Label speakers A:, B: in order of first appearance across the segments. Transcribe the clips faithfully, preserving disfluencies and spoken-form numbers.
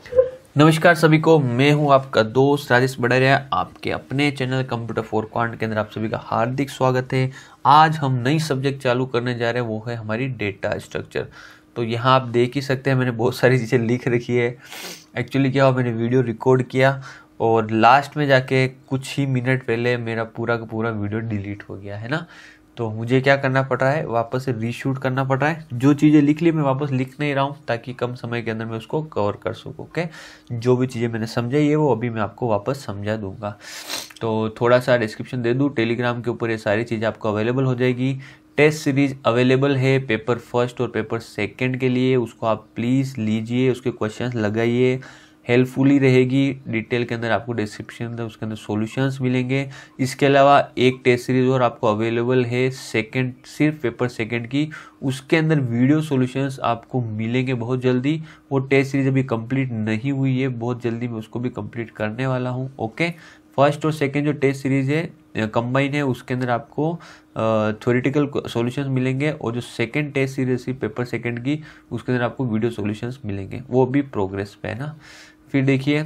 A: नमस्कार सभी को, मैं हूं आपका दोस्त राजेश बड़रिया। आपके अपने चैनल कंप्यूटर फॉर क्वांट के अंदर आप सभी का हार्दिक स्वागत है। आज हम नई सब्जेक्ट चालू करने जा रहे हैं, वो है हमारी डेटा स्ट्रक्चर। तो यहाँ आप देख ही सकते हैं, मैंने बहुत सारी चीज़ें लिख रखी है। एक्चुअली क्या हुआ, मैंने वीडियो रिकॉर्ड किया और लास्ट में जाके कुछ ही मिनट पहले मेरा पूरा का पूरा वीडियो डिलीट हो गया है ना। तो मुझे क्या करना पड़ रहा है, वापस से रीशूट करना पड़ रहा है। जो चीज़ें लिख ली मैं वापस लिख नहीं रहा हूँ, ताकि कम समय के अंदर मैं उसको कवर कर सकूँ। ओके, जो भी चीज़ें मैंने समझाई है वो अभी मैं आपको वापस समझा दूंगा। तो थोड़ा सा डिस्क्रिप्शन दे दूँ, टेलीग्राम के ऊपर ये सारी चीज़ें आपको अवेलेबल हो जाएगी। टेस्ट सीरीज अवेलेबल है पेपर फर्स्ट और पेपर सेकेंड के लिए, उसको आप प्लीज़ लीजिए, उसके क्वेश्चंस लगाइए, हेल्पफुली रहेगी। डिटेल के अंदर आपको डिस्क्रिप्शन अंदर उसके अंदर सॉल्यूशंस मिलेंगे। इसके अलावा एक टेस्ट सीरीज और आपको अवेलेबल है सेकंड, सिर्फ पेपर सेकंड की, उसके अंदर वीडियो सॉल्यूशंस आपको मिलेंगे बहुत जल्दी। वो टेस्ट सीरीज अभी कंप्लीट नहीं हुई है, बहुत जल्दी मैं उसको भी कंप्लीट करने वाला हूँ। ओके, फर्स्ट और सेकेंड जो टेस्ट सीरीज है कंबाइन है, उसके अंदर आपको थ्योरेटिकल सॉल्यूशंस मिलेंगे, और जो सेकंड टेस्ट सीरीज थी पेपर सेकंड की, उसके अंदर आपको वीडियो सॉल्यूशंस मिलेंगे, वो भी प्रोग्रेस पे है ना। फिर देखिए,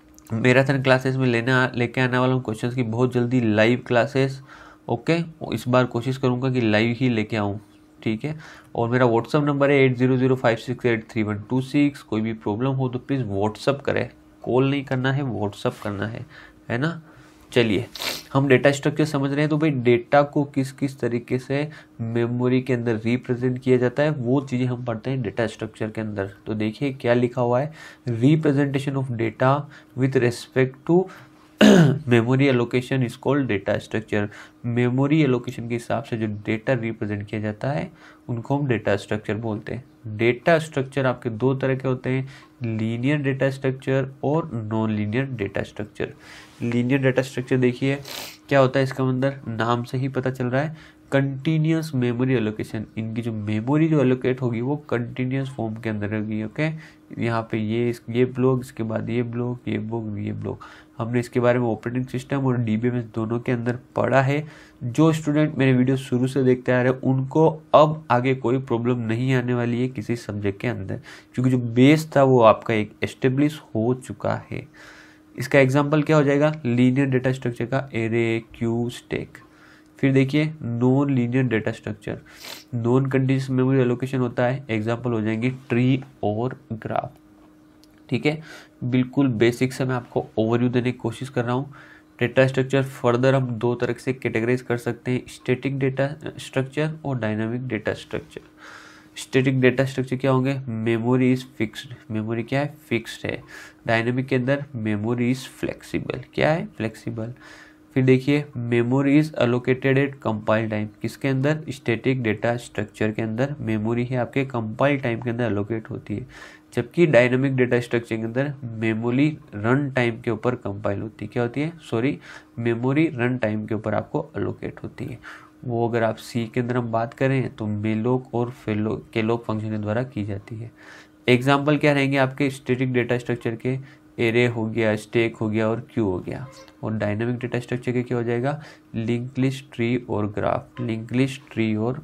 A: मैराथन क्लासेस में लेना लेके आने वाला हूँ क्वेश्चंस की बहुत जल्दी लाइव क्लासेस। ओके, इस बार कोशिश करूँगा कि लाइव ही लेके आऊँ, ठीक है। और मेरा व्हाट्सअप नंबर है eight zero zero five six eight three one two six. कोई भी प्रॉब्लम हो तो प्लीज़ व्हाट्सअप करें, कॉल नहीं करना है, व्हाट्सअप करना है, है ना। चलिए, हम डेटा स्ट्रक्चर समझ रहे हैं। तो भाई डेटा को किस किस तरीके से मेमोरी के अंदर रिप्रेजेंट किया जाता है, वो चीज़ें हम पढ़ते हैं डेटा स्ट्रक्चर के अंदर। तो देखिए क्या लिखा हुआ है, representation of data with respect to memory allocation is called data structure. Memory allocation के हिसाब से जो डेटा रिप्रेजेंट किया जाता है उनको हम डेटा स्ट्रक्चर बोलते हैं। डेटा स्ट्रक्चर आपके दो तरह के होते हैं, लीनियर डेटा स्ट्रक्चर और non linear data structure. Linear data structure देखिए क्या होता है, इसका अंदर नाम से ही पता चल रहा है, कंटिन्यूस मेमोरी एलोकेशन। इनकी जो मेमोरी जो एलोकेट होगी वो कंटिन्यूस फॉर्म के अंदर होगी। ओके, यहाँ पे ये ये ब्लॉक, इसके बाद ये ब्लॉक, ये ब्लॉक, ये ब्लॉक। हमने इसके बारे में ऑपरेटिंग सिस्टम और डीबीएमएस दोनों के अंदर पढ़ा है। जो स्टूडेंट मेरे वीडियो शुरू से देखते आ रहे हैं उनको अब आगे कोई प्रॉब्लम नहीं आने वाली है किसी सब्जेक्ट के अंदर, क्योंकि जो बेस था वो आपका एक एस्टेब्लिश हो चुका है। इसका एग्जाम्पल क्या हो जाएगा, लीनियर डेटा स्ट्रक्चर का एरे, क्यू, स्टैक। फिर देखिए non linear data structure, non continuous memory allocation होता है। एग्जाम्पल हो जाएंगे ट्री और ग्राफ, ठीक है। बिल्कुल बेसिक से मैं आपको ओवरव्यू देने की कोशिश कर रहा हूँ। डेटा स्ट्रक्चर फर्दर हम दो तरह से कैटेगराइज कर सकते हैं, स्टैटिक डेटा स्ट्रक्चर और dynamic data structure. Static data structure क्या होंगे, मेमोरी इज फिक्स्ड, मेमोरी क्या है, फिक्स्ड है। डायनामिक के अंदर मेमोरी इज फ्लेक्सिबल, क्या है, फ्लेक्सिबल। फिर देखिए memory is allocated at compile time, किसके अंदर, स्टैटिक डेटा स्ट्रक्चर के अंदर मेमोरी है आपके कंपाइल टाइम के अंदर अलोकेट होती है। जबकि डायनामिक डेटा स्ट्रक्चर के अंदर मेमोरी रन टाइम के ऊपर कंपाइल होती है, क्या होती है, सॉरी, मेमोरी रन टाइम के ऊपर आपको अलोकेट होती है। वो अगर आप सी के अंदर हम बात करें तो मेलोक और फेलो केलोक फंक्शन के द्वारा की जाती है। एग्जाम्पल क्या रहेंगे आपके स्टैटिक डेटा स्ट्रक्चर के, एरे हो गया, स्टैक हो गया और क्यू हो गया। और डायनामिक डेटा स्ट्रक्चर के क्या हो जाएगा, लिंक लिस्ट, ट्री और ग्राफ, लिंक लिस्ट, ट्री और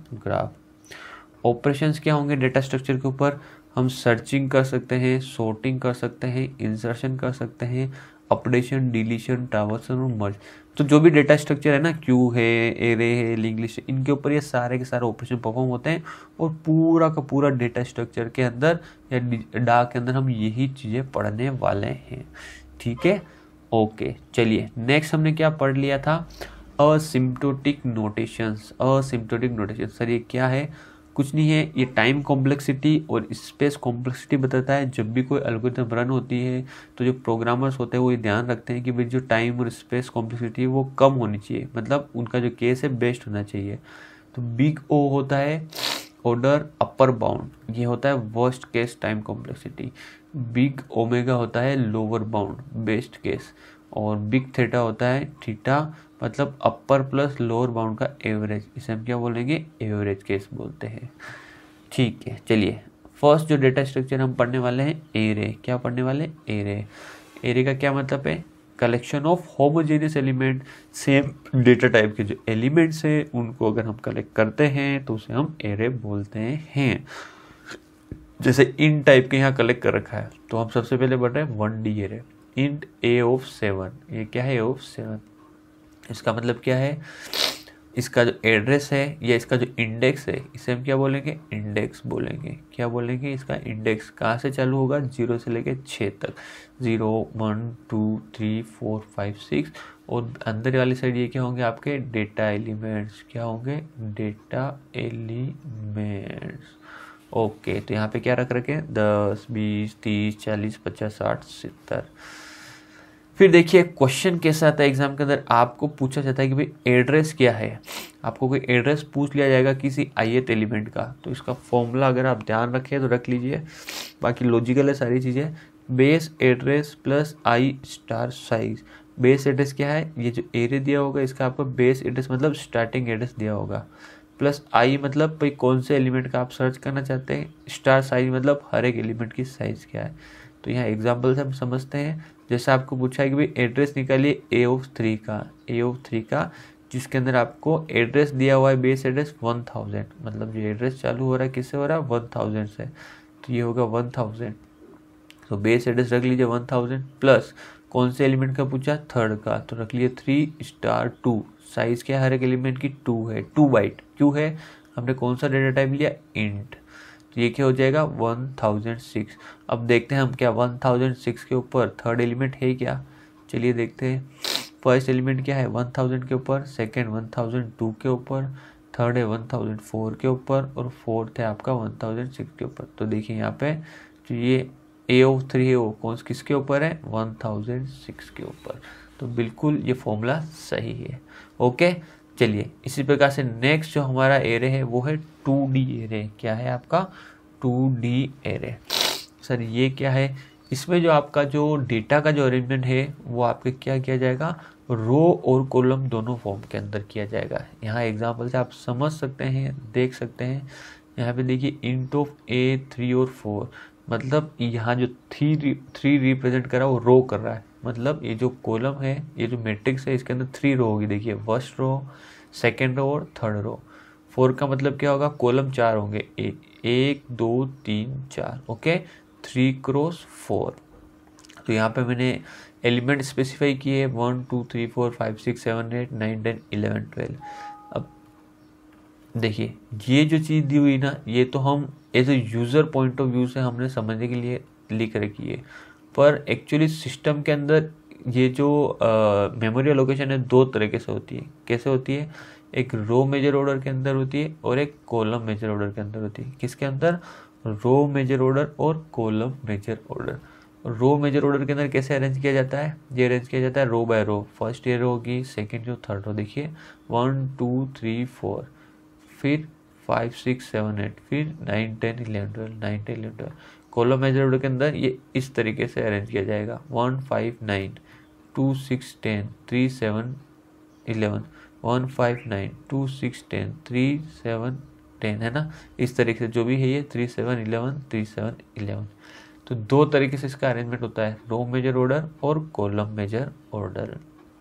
A: ग्राफ। ऑपरेशंस क्या होंगे डेटा स्ट्रक्चर के ऊपर, हम सर्चिंग कर सकते हैं, सॉर्टिंग कर सकते हैं, इंसर्शन कर सकते हैं, अपडेशन, डिलीशन, ट्रांसफर और मर्ज। तो जो भी डेटा स्ट्रक्चर है ना, क्यू है, एरे है, लिंक लिस्ट, इनके ऊपर ये सारे के सारे ऑपरेशन परफॉर्म होते हैं। और पूरा का पूरा डेटा स्ट्रक्चर के अंदर या डा के अंदर हम यही चीज़ें पढ़ने वाले हैं, ठीक है। ओके, चलिए नेक्स्ट हमने क्या पढ़ लिया था, asymptotic notations. Asymptotic notation sir ये क्या है, कुछ नहीं है, ये टाइम कॉम्प्लेक्सिटी और स्पेस कॉम्प्लेक्सिटी बताता है। जब भी कोई एल्गोरिथम रन होती है तो जो प्रोग्रामर्स होते हैं वो ये ध्यान रखते हैं कि भाई जो टाइम और स्पेस कॉम्प्लेक्सिटी है वो कम होनी चाहिए, मतलब उनका जो केस है बेस्ट होना चाहिए। तो बिग ओ होता है ऑर्डर अपर बाउंड, ये होता है worst case time complexity. Big omega होता है लोअर बाउंड, बेस्ट केस। और बिग थीटा होता है थीटा, मतलब अपर प्लस लोअर बाउंड का एवरेज, इसे हम क्या बोलेंगे, एवरेज केस बोलते हैं, ठीक है। चलिए फर्स्ट जो डेटा स्ट्रक्चर हम पढ़ने वाले हैं, एरे। क्या पढ़ने वाले, एरे। एरे का क्या मतलब है, collection of homogeneous element, same data type के जो एलिमेंट्स हैं उनको अगर हम कलेक्ट करते हैं तो उसे हम एरे बोलते हैं। जैसे इन टाइप के यहाँ कलेक्ट कर रखा है, तो हम सबसे पहले बढ़ रहे हैं one D array, int A of seven. ये क्या है, ए ऑफ सेवन। इसका मतलब क्या है, इसका जो एड्रेस है या इसका जो इंडेक्स है इसे हम क्या बोलेंगे, इंडेक्स बोलेंगे। क्या बोलेंगे, इसका इंडेक्स कहाँ से चालू होगा, जीरो से लेके छः तक, zero one two three four five six. और अंदर वाली साइड ये क्या होंगे आपके डेटा एलिमेंट्स, क्या होंगे, डेटा एलिमेंट्स। ओके, तो यहाँ पे क्या रख रखे हैं, दस बीस तीस चालीस पचास साठ सत्तर। फिर देखिए क्वेश्चन कैसा आता है एग्जाम के अंदर, आपको पूछा जाता है कि भाई एड्रेस क्या है, आपको कोई एड्रेस पूछ लिया जाएगा किसी ith एलिमेंट का, तो इसका फॉर्मूला अगर आप ध्यान रखें तो रख लीजिए, बाकी लॉजिकल है सारी चीज़ें। Base address plus I star size. Base address क्या है, ये जो एरे दिया होगा इसका आपको बेस एड्रेस मतलब स्टार्टिंग एड्रेस दिया होगा, प्लस आई मतलब भाई कौन से एलिमेंट का आप सर्च करना चाहते हैं, स्टार साइज मतलब हर एक एलिमेंट की साइज़ क्या है। तो यहाँ एग्जाम्पल से हम समझते हैं, जैसे आपको पूछा है कि भाई एड्रेस निकालिए ए ऑफ थ्री का, ए ऑफ थ्री का जिसके अंदर आपको एड्रेस दिया हुआ है बेस एड्रेस वन थाउजेंड, मतलब जो एड्रेस चालू हो रहा है किससे हो रहा है, वन थाउजेंड से, तो ये होगा वन थाउजेंड। तो बेस एड्रेस रख लीजिए वन थाउजेंड, प्लस कौन से एलिमेंट का पूछा, थर्ड का, तो रख लिए थ्री स्टार टू। साइज क्या है हर एक एलिमेंट की, टू है, टू बाइट। क्यों है, हमने कौन सा डेटा टाइप लिया, इंट, तो ये क्या हो जाएगा वन थाउजेंड सिक्स। अब देखते हैं हम क्या वन थाउजेंड सिक्स के ऊपर थर्ड एलिमेंट है क्या, चलिए देखते हैं। फर्स्ट एलिमेंट क्या है वन थाउजेंड के ऊपर, सेकंड वन थाउजेंड टू के ऊपर, थर्ड है वन थाउजेंड फोर के ऊपर, और फोर्थ है आपका वन थाउजेंड सिक्स के ऊपर। तो देखिए यहाँ पे जो ये ए ऑफ थ्री है वो कौन किसके ऊपर है, वन थाउजेंड सिक्स के ऊपर। तो बिल्कुल ये फॉर्मूला सही है। ओके, चलिए इसी प्रकार से नेक्स्ट जो हमारा एरे है वो है टू डी एरे। क्या है आपका, टू डी एरे। सर ये क्या है, इसमें जो आपका जो डेटा का जो अरेंजमेंट है वो आपके क्या किया जाएगा, रो और कॉलम दोनों फॉर्म के अंदर किया जाएगा। यहाँ एग्जांपल से आप समझ सकते हैं, देख सकते हैं। यहाँ पे देखिए इंट ऑफ ए थ्री और फोर, मतलब यहाँ जो थ्री थ्री रिप्रेजेंट कर रहा है वो रो कर रहा है, मतलब ये जो कॉलम है, ये जो मैट्रिक्स है इसके अंदर थ्री रो होगी। देखिए फर्स्ट रो, सेकेंड रो और थर्ड रो। फोर का मतलब क्या होगा, कॉलम चार होंगे, ए, एक दो तीन चार। Okay, three cross four. तो यहाँ पे मैंने एलिमेंट स्पेसिफाई किए one two three four five six seven eight nine ten eleven twelve. अब देखिए ये जो चीज़ दी हुई ना, ये तो हम as a user point of view से हमने समझने के लिए लिख रखी है, पर एक्चुअली सिस्टम के अंदर ये जो मेमोरी लोकेशन है दो तरीके से होती है। कैसे होती है, एक रो मेजर ऑर्डर के अंदर होती है और एक कॉलम मेजर ऑर्डर के अंदर होती है। किसके अंदर, रो मेजर ऑर्डर और column major order. Row major order के अंदर कैसे अरेंज किया जाता है, ये अरेंज किया जाता है रो बाय रो। फर्स्ट ये रो होगी, सेकेंड जो थर्ड रो, देखिए वन टू थ्री फोर, फिर फाइव सिक्स सेवन एट, फिर nine ten eleven twelve, nine ten eleven twelve. Column major order के अंदर ये इस तरीके से अरेंज किया जाएगा, one five nine, two six ten, three seven eleven, one five nine, two six ten, three seven ten, है ना। इस तरीके से जो भी है ये three seven eleven, three seven eleven. तो दो तरीके से इसका अरेंजमेंट होता है, रो मेजर ऑर्डर और कॉलम मेजर ऑर्डर।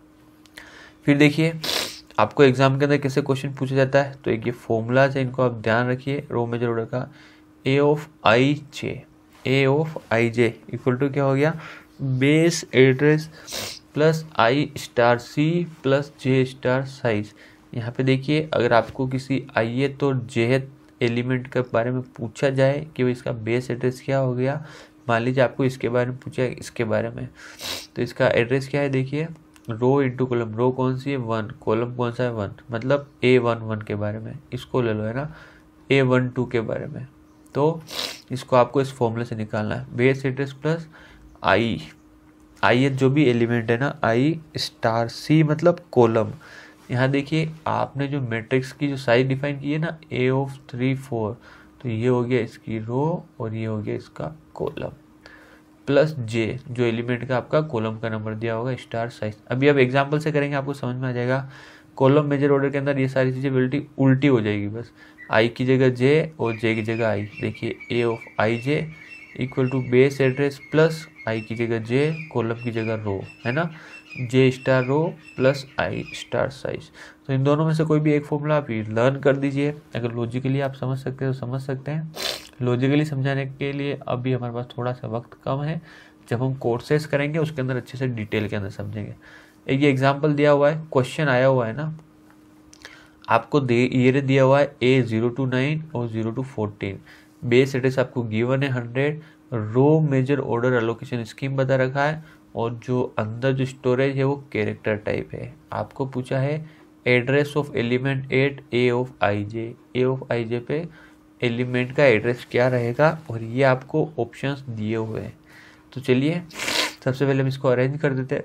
A: फिर देखिए आपको एग्जाम के अंदर कैसे क्वेश्चन पूछा जाता है, तो एक ये फॉर्मूलाज है, इनको आप ध्यान रखिए। रो मेजर ऑर्डर का A of I J, A of I J equal to क्या हो गया, base address plus I star C plus J star size. यहाँ पे देखिए अगर आपको किसी आई तो जे एलिमेंट के बारे में पूछा जाए कि वो इसका बेस एड्रेस क्या हो गया, मान लीजिए आपको इसके बारे में पूछा है, इसके बारे में, तो इसका एड्रेस क्या है, देखिए रो इंटू कॉलम, रो कौन सी है वन, कॉलम कौन सा है वन, मतलब ए वन वन के बारे में, इसको ले लो, है ना, ए वन टू के बारे में। तो इसको आपको इस फॉर्मूले से निकालना है, base address plus I, I जो भी एलिमेंट है ना, आई स्टार सी मतलब कॉलम। यहाँ देखिए आपने जो मैट्रिक्स की जो साइज डिफाइन की है ना, ए ऑफ थ्री फोर, तो ये हो गया इसकी रो और ये हो गया इसका कॉलम, प्लस जे जो एलिमेंट का आपका कॉलम का नंबर दिया होगा स्टार साइज। अभी अब एग्जांपल से करेंगे आपको समझ में आ जाएगा। कॉलम मेजर ऑर्डर के अंदर ये सारी चीज़ें उल्टी उल्टी हो जाएगी, बस आई की जगह जे और जे की जगह आई। देखिए A of I J equal to base address plus I की जगह जे, कॉलम की जगह रो, है ना, J star row plus I star size. तो इन दोनों में से कोई भी एक फॉर्मूला आप लर्न कर दीजिए, अगर लॉजिकली आप समझ सकते हैं तो समझ सकते हैं, लॉजिकली समझाने के लिए अभी हमारे पास थोड़ा सा वक्त कम है, जब हम कोर्सेज करेंगे उसके अंदर अच्छे से डिटेल के अंदर समझेंगे। एक ये एग्जांपल दिया हुआ है, क्वेश्चन आया हुआ है ना, आपको दे ये दिया हुआ है ए जीरो टू नाइन और zero two fourteen, base address आपको गिवन है hundred, row major order allocation scheme बता रखा है, और जो अंदर जो स्टोरेज है वो कैरेक्टर टाइप है। आपको पूछा है address of element at A of I J, A of I J पे एलिमेंट का एड्रेस क्या रहेगा, और ये आपको ऑप्शंस दिए हुए हैं। तो चलिए सबसे पहले हम इसको अरेंज कर देते हैं।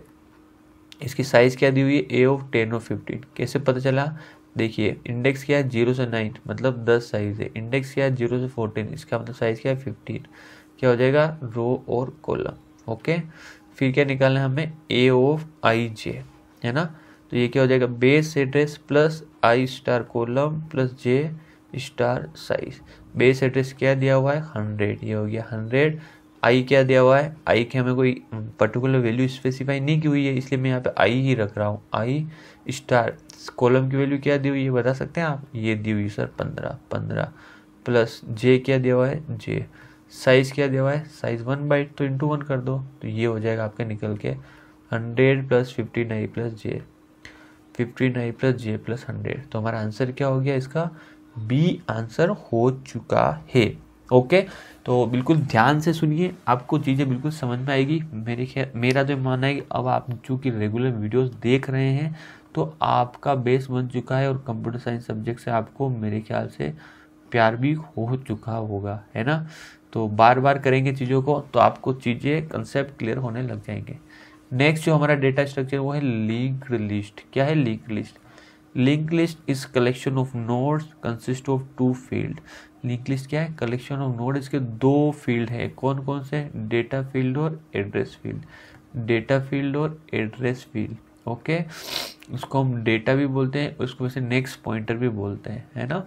A: इसकी साइज़ क्या दी हुई है, A of ten of fifteen. कैसे पता चला, देखिए इंडेक्स क्या है जीरो से नाइन, मतलब दस साइज़ है। इंडेक्स क्या है जीरो से फोर्टीन, इसका मतलब साइज़ क्या है फिफ्टीन। क्या हो जाएगा, रो और कॉलम। ओके, फिर क्या निकालना है हमें, ए ऑफ आई जे, है ना। तो ये क्या हो जाएगा, base address plus I star column plus J star size. Base address क्या दिया हुआ है, हंड्रेड, ये हो गया हंड्रेड। आई क्या दिया हुआ है, आई की हमें कोई पर्टिकुलर वैल्यू स्पेसिफाई नहीं की हुई है, इसलिए मैं यहाँ पे आई ही रख रहा हूँ। आई स्टार कॉलम की वैल्यू क्या दी हुई है बता सकते हैं आप, ये दी हुई सर पंद्रह, पंद्रह प्लस जे क्या दिया हुआ है, जे साइज क्या दिया हुआ है, साइज वन बाइट, तो इंटू वन कर दो, तो ये हो जाएगा आपका निकल के hundred plus fifteen I plus J, fifteen I plus J plus hundred. तो हमारा आंसर क्या हो गया, इसका बी आंसर हो चुका है। ओके, तो बिल्कुल ध्यान से सुनिए, आपको चीज़ें बिल्कुल समझ में आएगी। मेरे ख्याल मेरा तो मानना है कि अब आप चूँकि रेगुलर वीडियोस देख रहे हैं तो आपका बेस बन चुका है, और कंप्यूटर साइंस सब्जेक्ट से आपको मेरे ख्याल से प्यार भी हो चुका होगा, है ना। तो बार बार करेंगे चीज़ों को तो आपको चीज़ें कंसेप्ट क्लियर होने लग जाएंगे। नेक्स्ट जो हमारा डेटा स्ट्रक्चर वो है लिंक्ड लिस्ट। क्या है linked list, link list is collection of nodes consist of two field. Link list क्या है, कलेक्शन ऑफ नोड, इसके दो फील्ड है, कौन कौन से, डेटा फील्ड और एड्रेस फील्ड, डेटा फील्ड और एड्रेस फील्ड। ओके, उसको हम डेटा भी बोलते हैं, उसको वैसे नेक्स्ट पॉइंटर भी बोलते हैं, है ना।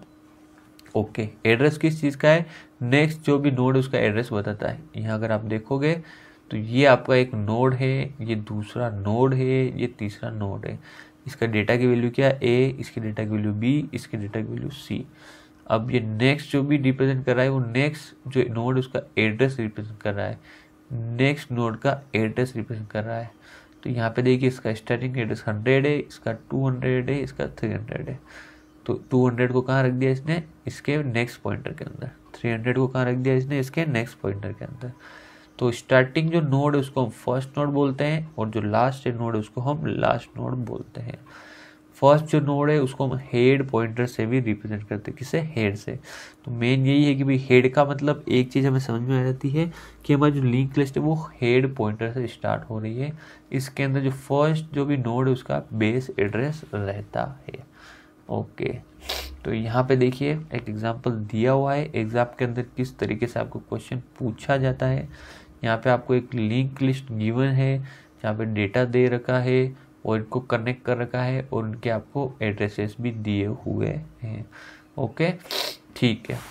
A: ओके, एड्रेस किस चीज़ का है, नेक्स्ट जो भी नोड है उसका एड्रेस बताता है। यहाँ अगर आप देखोगे तो ये आपका एक नोड है, ये दूसरा नोड है, ये तीसरा नोड है। इसका डेटा की वैल्यू क्या है, ए, इसकी डेटा की वैल्यू बी, इसकी डेटा की वैल्यू सी। अब ये नेक्स्ट जो भी रिप्रेजेंट कर रहा है वो नेक्स्ट जो नोड उसका एड्रेस रिप्रेजेंट कर रहा है, नेक्स्ट नोड का एड्रेस रिप्रेजेंट कर रहा है। तो यहाँ पे देखिए इसका स्टार्टिंग एड्रेस हंड्रेड है, इसका टू हंड्रेड है, इसका थ्री हंड्रेड है। तो टू हंड्रेड को कहाँ रख दिया इसने, इसके नेक्स्ट पॉइंटर के अंदर। थ्री हंड्रेड को कहाँ रख दिया इसने, इसके नेक्स्ट पॉइंटर के अंदर। तो स्टार्टिंग जो नोड है उसको हम फर्स्ट नोड बोलते हैं, और जो लास्ट नोड है उसको हम लास्ट नोड बोलते हैं। फर्स्ट जो नोड है उसको हम हेड पॉइंटर से भी रिप्रेजेंट करते हैं, किसे, हेड से। तो मेन यही है कि भाई हेड का मतलब एक चीज़ हमें समझ में आ जाती है कि हमारी जो लिंक लिस्ट है वो हेड पॉइंटर से स्टार्ट हो रही है। इसके अंदर जो फर्स्ट जो भी नोड है उसका बेस एड्रेस रहता है। ओके, तो यहाँ पे देखिए एक एग्जांपल दिया हुआ है, एग्जाम के अंदर किस तरीके से आपको क्वेश्चन पूछा जाता है। यहाँ पे आपको एक लिंक लिस्ट गिवन है जहाँ पे डेटा दे रखा है और इनको कनेक्ट कर रखा है, और उनके आपको एड्रेसेस भी दिए हुए हैं। ओके, ठीक है।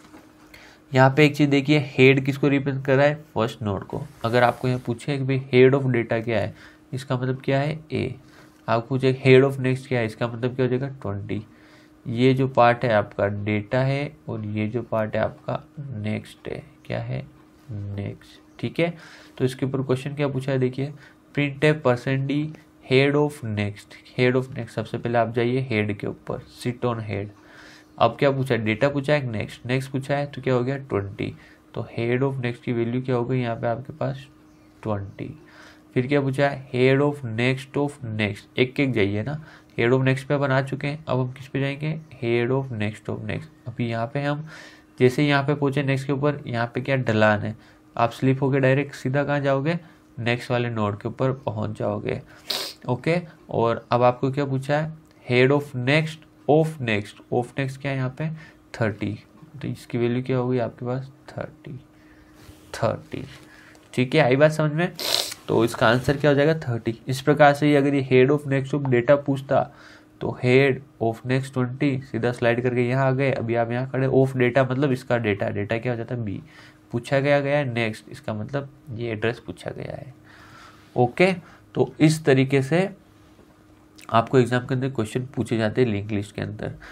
A: यहाँ पे एक चीज़ देखिए, हेड किसको रिप्रेजेंट कर रहा है, फर्स्ट नोड को। अगर आपको यहाँ पूछे कि भाई हेड ऑफ डेटा क्या है, इसका मतलब क्या है, ए। आपको पूछे हेड ऑफ नेक्स्ट क्या है, इसका मतलब क्या हो जाएगा, ट्वेंटी। ये जो पार्ट है आपका डेटा है, और ये जो पार्ट है आपका नेक्स्ट है, क्या है, नेक्स्ट। ठीक है, तो इसके ऊपर क्वेश्चन क्या पूछा है, देखिए प्रिंट है percent D head of next. Head of next, सबसे पहले आप जाइए हेड के ऊपर, सिट ऑन हेड। अब क्या पूछा है, डेटा पूछा है, नेक्स्ट, नेक्स्ट पूछा है, तो क्या हो गया, ट्वेंटी। तो हेड ऑफ नेक्स्ट की वैल्यू क्या हो गई यहाँ पे आपके पास, ट्वेंटी। फिर क्या पूछा है, head of next of next, एक एक जाइए ना, हेड ऑफ नेक्स्ट पे अपन आ चुके हैं, अब हम किस पे जाएंगे, head of next of next. अभी यहाँ पे हम जैसे यहाँ पे पहुंचे नेक्स्ट के ऊपर, यहाँ पे क्या ढलान है, आप स्लिप होके डायरेक्ट सीधा कहाँ जाओगे, नेक्स्ट वाले नोड के ऊपर पहुंच जाओगे। ओके, और अब आपको क्या पूछा है, head of next of next, of next क्या है यहाँ पे, थर्टी। तो इसकी वैल्यू क्या होगी आपके पास, थर्टी, थर्टी। ठीक है, आई बात समझ में। तो इसका आंसर क्या हो जाएगा, थर्टी। इस प्रकार से ही अगर ये head of next of data पूछता तो हेड ऑफ नेक्स्ट ट्वेंटी, सीधा स्लाइड करके यहाँ आ गए। अभी आप यहाँ खड़े, ऑफ डेटा मतलब इसका डेटा, डेटा क्या हो जाता है, बी। पूछा गया गया है नेक्स्ट, इसका मतलब ये एड्रेस पूछा गया है। ओके, तो इस तरीके से आपको एग्जाम के अंदर क्वेश्चन पूछे जाते हैं लिंक लिस्ट के अंदर।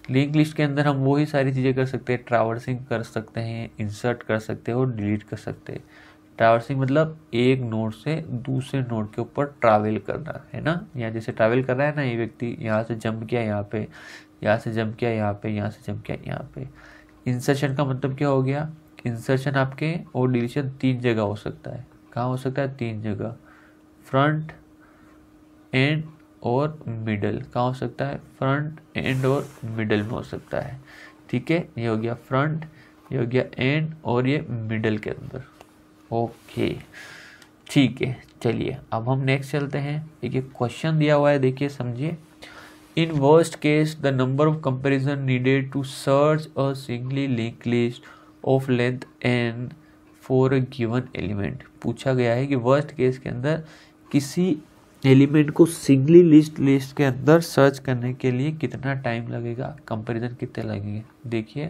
A: लिंक लिस्ट के अंदर हम वही सारी चीज़ें कर सकते हैं, ट्रैवर्सिंग कर सकते हैं, इंसर्ट कर सकते हैं और डिलीट कर सकते हैं। ट्रैवर्सिंग मतलब एक नोड से दूसरे नोड के ऊपर ट्रैवल करना, है ना। यहाँ जैसे ट्रैवल कर रहा है ना ये व्यक्ति, यहाँ से जंप किया यहाँ पे, यहाँ से जंप किया यहाँ पे, यहाँ से जंप किया यहाँ पे। इंसर्शन का मतलब क्या हो गया, इंसर्शन आपके और डिलीशन तीन जगह हो सकता है। कहाँ हो सकता है, तीन जगह, फ्रंट, एंड और मिडल। कहाँ हो सकता है, फ्रंट, एंड और मिडल में हो सकता है। ठीक है, ये हो गया फ्रंट, ये हो गया एंड और ये मिडल के अंदर। ओके ठीक है, चलिए अब हम नेक्स्ट चलते हैं। एक एक क्वेश्चन दिया हुआ है, देखिए समझिए। In worst case the number of comparison needed to search a singly link list of length N for a given element. पूछा गया है कि वर्स्ट केस के अंदर किसी एलिमेंट को सिंगली लिस्ट लिस्ट के अंदर सर्च करने के लिए कितना टाइम लगेगा, कंपैरिजन कितने लगेंगे। देखिए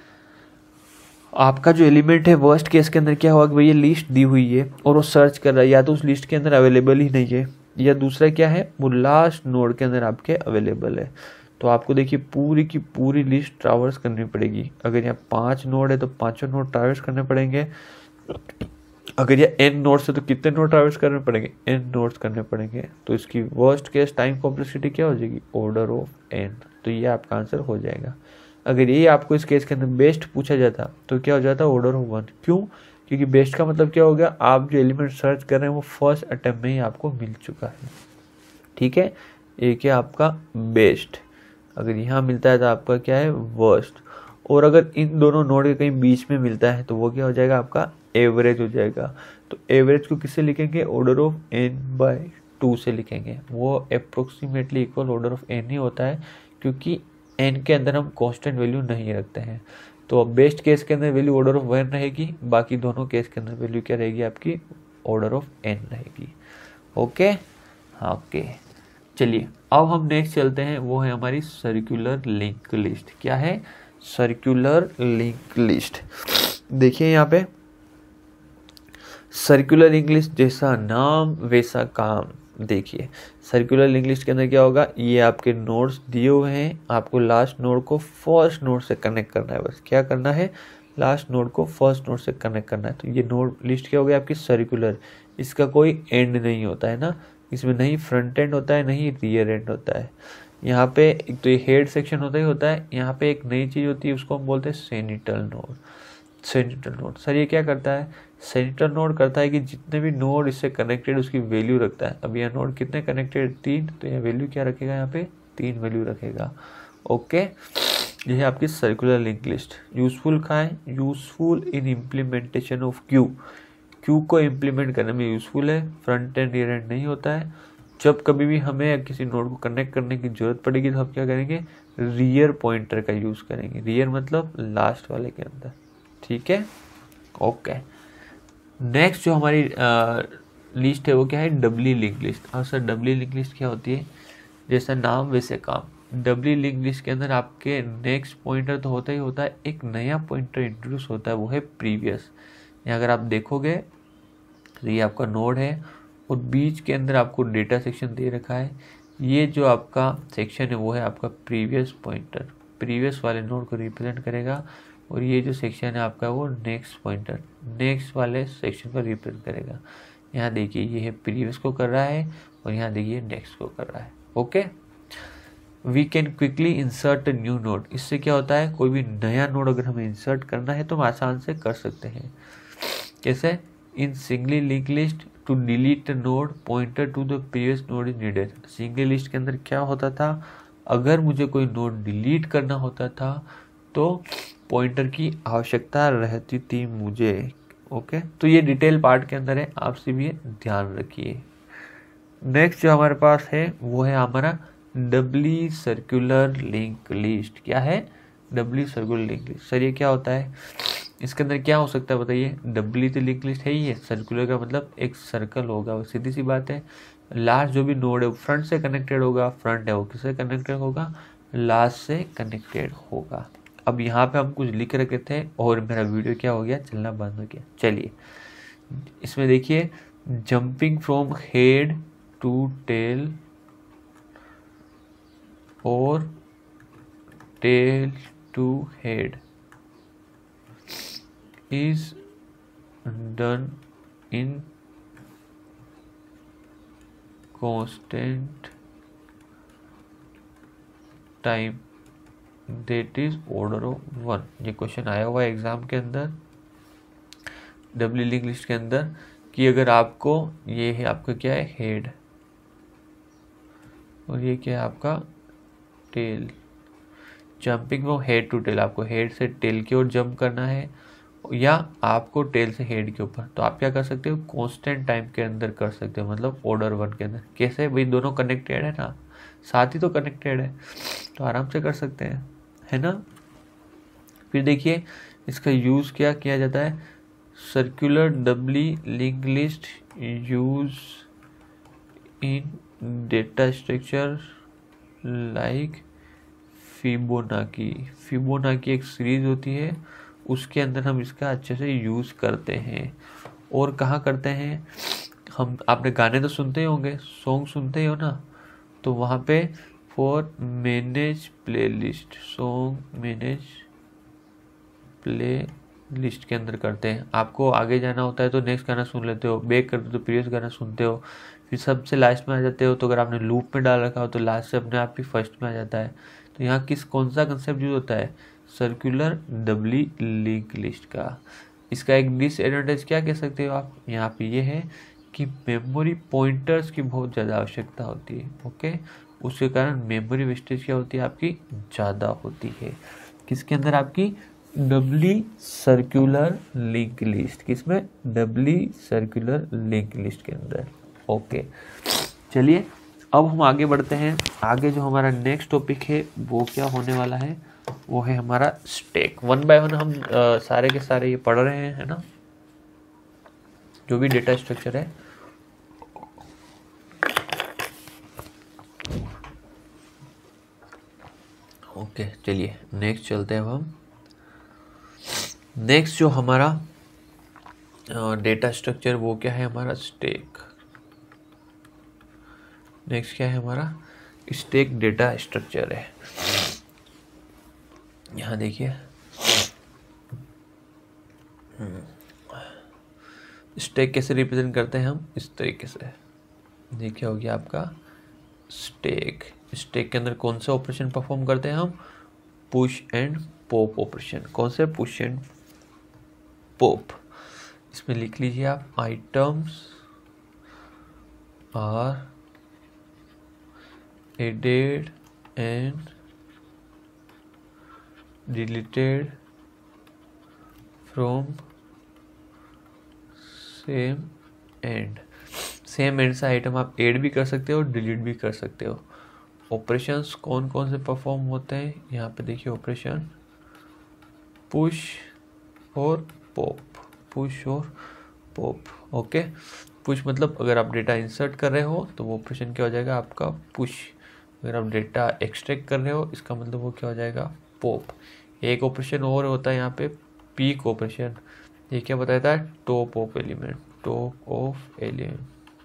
A: आपका जो एलिमेंट है वर्स्ट केस के अंदर क्या हुआ कि भैया लिस्ट दी हुई है और वो सर्च कर रहा है, या तो उस लिस्ट के अंदर अवेलेबल ही नहीं है, या दूसरा क्या है वो लास्ट नोड के अंदर आपके अवेलेबल है। तो आपको देखिए पूरी की पूरी लिस्ट ट्रैवर्स करनी पड़ेगी। अगर यहाँ पांच नोड है तो पांचों नोड ट्रैवर्स करने पड़ेंगे। अगर ये एन नोड्स है तो कितने नोड ट्रैवर्स करने पड़ेंगे, एन नोड्स करने पड़ेंगे। तो इसकी वर्स्ट केस टाइम कॉम्प्लेक्सिटी क्या हो जाएगी, ऑर्डर ऑफ एन। तो ये आपका आंसर हो जाएगा। अगर ये आपको इस केस के अंदर बेस्ट पूछा जाता तो क्या हो जाता, ऑर्डर ऑफ वन। क्यों, क्योंकि बेस्ट का मतलब क्या हो गया, आप जो एलिमेंट सर्च कर रहे हैं वो फर्स्ट अटेम्प्ट में ही आपको मिल चुका है। ठीक है, एक है आपका बेस्ट, अगर यहाँ मिलता है तो आपका क्या है वर्स्ट। और अगर इन दोनों नोड के कहीं बीच में मिलता है तो वो क्या हो जाएगा, आपका एवरेज हो जाएगा। तो एवरेज को किससे लिखेंगे, order of N by two से लिखेंगे। वो approximately equal order of N ही होता है, क्योंकि एन के अंदर हम कांस्टेंट वैल्यू नहीं रखते हैं। तो अब बेस्ट केस के अंदर वैल्यू ऑर्डर ऑफ वन रहेगी, बाकी दोनों केस के अंदर वैल्यू क्या रहेगी आपकी, ऑर्डर ऑफ एन रहेगी। ओके हाँ ओके, चलिए अब हम नेक्स्ट चलते हैं, वो है हमारी सर्कुलर लिंक लिस्ट। क्या है, सर्कुलर लिंक लिस्ट। देखिए यहाँ पे सर्कुलर लिंक लिस्ट जैसा नाम वैसा काम। देखिए सर्कुलर लिंक लिस्ट के अंदर क्या होगा, ये आपके नोड्स दिए हुए हैं, आपको लास्ट नोड को फर्स्ट नोड से कनेक्ट करना है। बस क्या करना है, लास्ट नोड को फर्स्ट नोड से कनेक्ट करना है। तो ये नोड लिस्ट क्या हो गया आपकी सर्कुलर, इसका कोई एंड नहीं होता है ना, इसमें नहीं फ्रंट एंड होता है नहीं रियर एंड होता है। यहाँ पे एक तो ये हेड सेक्शन होता ही होता है, यहाँ पे एक नई चीज़ होती है उसको हम बोलते हैं sentinel node. Sentinel node sir ये क्या करता है, सेनिटल नोड करता है कि जितने भी नोड इससे कनेक्टेड उसकी वैल्यू रखता है। अब यह नोड कितने कनेक्टेड, तीन, तो यह वैल्यू क्या रखेगा, यहाँ पे तीन वैल्यू रखेगा। ओके, यह है आपकी सर्कुलर लिंक लिस्ट। यूजफुल कहाँ है, useful in implementation of queue. Queue को इम्प्लीमेंट करने में यूजफुल है, फ्रंट एंड रियर एंड नहीं होता है। जब कभी भी हमें किसी नोड को कनेक्ट करने की जरूरत पड़ेगी तो हम क्या करेंगे, रियर पॉइंटर का यूज करेंगे। रियर मतलब लास्ट वाले के अंदर। ठीक है, ओके। नेक्स्ट जो हमारी लिस्ट है वो क्या है, डबली लिंक लिस्ट। और सर डबली लिंक लिस्ट क्या होती है, जैसा नाम वैसे काम। डबली लिंक लिस्ट के अंदर आपके नेक्स्ट पॉइंटर तो होता ही होता है, एक नया पॉइंटर इंट्रोड्यूस होता है, वो है प्रीवियस। यहाँ अगर आप देखोगे तो ये आपका नोड है और बीच के अंदर आपको डेटा सेक्शन दे रखा है। ये जो आपका सेक्शन है वो है आपका प्रीवियस पॉइंटर, प्रीवियस वाले नोड को रिप्रेजेंट करेगा। और ये जो सेक्शन है आपका वो नेक्स्ट पॉइंटर, नेक्स्ट वाले सेक्शन को रिप्रेजेंट करेगा। यहाँ देखिए ये है प्रीवियस को कर रहा है और यहाँ देखिए नेक्स्ट को कर रहा है। Okay, we can quickly insert a new node. इससे क्या होता है, कोई भी नया नोड अगर हमें इंसर्ट करना है तो हम आसान से कर सकते हैं। कैसे, in singly link list to delete node pointer to the previous node is needed. Singly list के अंदर क्या होता था, अगर मुझे कोई नोड डिलीट करना होता था तो पॉइंटर की आवश्यकता रहती थी मुझे। ओके, तो ये डिटेल पार्ट के अंदर है, आपसे भी ध्यान रखिए। नेक्स्ट जो हमारे पास है वो है हमारा डबली सर्कुलर लिंक लिस्ट। क्या है, doubly circular link list. Sir ये क्या होता है, इसके अंदर क्या हो सकता है बताइए। डबली तो लिंक लिस्ट है ही है, सर्कुलर का मतलब एक सर्कल होगा, वो सीधी सी बात है। लास्ट जो भी नोड है फ्रंट से कनेक्टेड होगा, फ्रंट है वो किससे कनेक्टेड होगा, लास्ट से कनेक्टेड होगा। अब यहाँ पे हम कुछ लिख रखे थे और मेरा वीडियो क्या हो गया, चलना बंद हो गया। चलिए इसमें देखिए, jumping from head to tail और tail to head is done in constant time that is order of one. ये क्वेश्चन आया हुआ है एग्जाम के अंदर, डब्ल्यू लिंक लिस्ट के अंदर, कि अगर आपको ये है आपका क्या है हेड और ये क्या है आपका tail, jumping from head to tail, आपको हेड से टेल की ओर जंप करना है या आपको टेल से हेड के ऊपर, तो आप क्या कर सकते हो कांस्टेंट टाइम के अंदर कर सकते हो, मतलब ऑर्डर वन के अंदर। कैसे भाई, दोनों कनेक्टेड है ना, साथ ही तो कनेक्टेड है, तो आराम से कर सकते हैं, है ना। फिर देखिए इसका यूज़ क्या किया जाता है, circular doubly link list use in data structure like Fibonacci. Fibonacci एक सीरीज होती है, उसके अंदर हम इसका अच्छे से यूज़ करते हैं। और कहाँ करते हैं हम, आपने गाने तो सुनते ही होंगे, सॉन्ग सुनते ही हो ना, तो वहाँ पे for manage playlist, song manage playlist के अंदर करते हैं। आपको आगे जाना होता है तो नेक्स्ट गाना सुन लेते हो, बैक करते हो तो प्रीवियस गाना सुनते हो, फिर सबसे लास्ट में आ जाते हो, तो अगर आपने लूप में डाल रखा हो तो लास्ट से अपने आप ही फर्स्ट में आ जाता है। तो यहाँ किस कौन सा कंसेप्ट यूज होता है, सर्कुलर डब्ली लिंक लिस्ट का। इसका एक डिसएडवांटेज क्या कह सकते हो आप, यहाँ पे ये है कि मेमोरी पॉइंटर्स की बहुत ज़्यादा आवश्यकता होती है, ओके, उसके कारण मेमोरी वेस्टेज क्या होती है आपकी ज़्यादा होती है। किसके अंदर, आपकी डब्ली सर्कुलर लिंक लिस्ट, किसमें, डब्ली सर्कुलर लिंक लिस्ट के अंदर, ओके। चलिए अब हम आगे बढ़ते हैं। आगे जो हमारा नेक्स्ट टॉपिक है वो क्या होने वाला है, वो है हमारा स्टैक। वन बाय वन हम आ, सारे के सारे ये पढ़ रहे हैं, है ना, जो भी डेटा स्ट्रक्चर है। ओके चलिए नेक्स्ट चलते हैं अब हम। नेक्स्ट जो हमारा डेटा स्ट्रक्चर वो क्या है हमारा, स्टैक। नेक्स्ट क्या है हमारा, स्टैक डेटा स्ट्रक्चर है। यहाँ देखिए स्टैक कैसे रिप्रेजेंट करते हैं हम, इस तरीके से। देखिए हो गया आपका स्टैक। स्टैक के अंदर कौन से ऑपरेशन परफॉर्म करते हैं हम, पुश एंड पॉप ऑपरेशन। कौन से, पुश एंड पॉप। इसमें लिख लीजिए आप, items are added and deleted from same end. Same end से आइटम आप ऐड भी कर सकते हो, डिलीट भी कर सकते हो। ऑपरेशंस कौन कौन से परफॉर्म होते हैं, यहाँ पे देखिए ऑपरेशन पुश और पॉप, पुश और पॉप, ओके। पुश मतलब अगर आप डेटा इंसर्ट कर रहे हो तो वो ऑपरेशन क्या हो जाएगा आपका पुश। अगर आप डेटा एक्सट्रैक्ट कर रहे हो इसका मतलब वो क्या हो जाएगा पॉप। एक ऑपरेशन और होता है यहाँ पे पीक ऑपरेशन। ये क्या बताता है, top of element, top of element,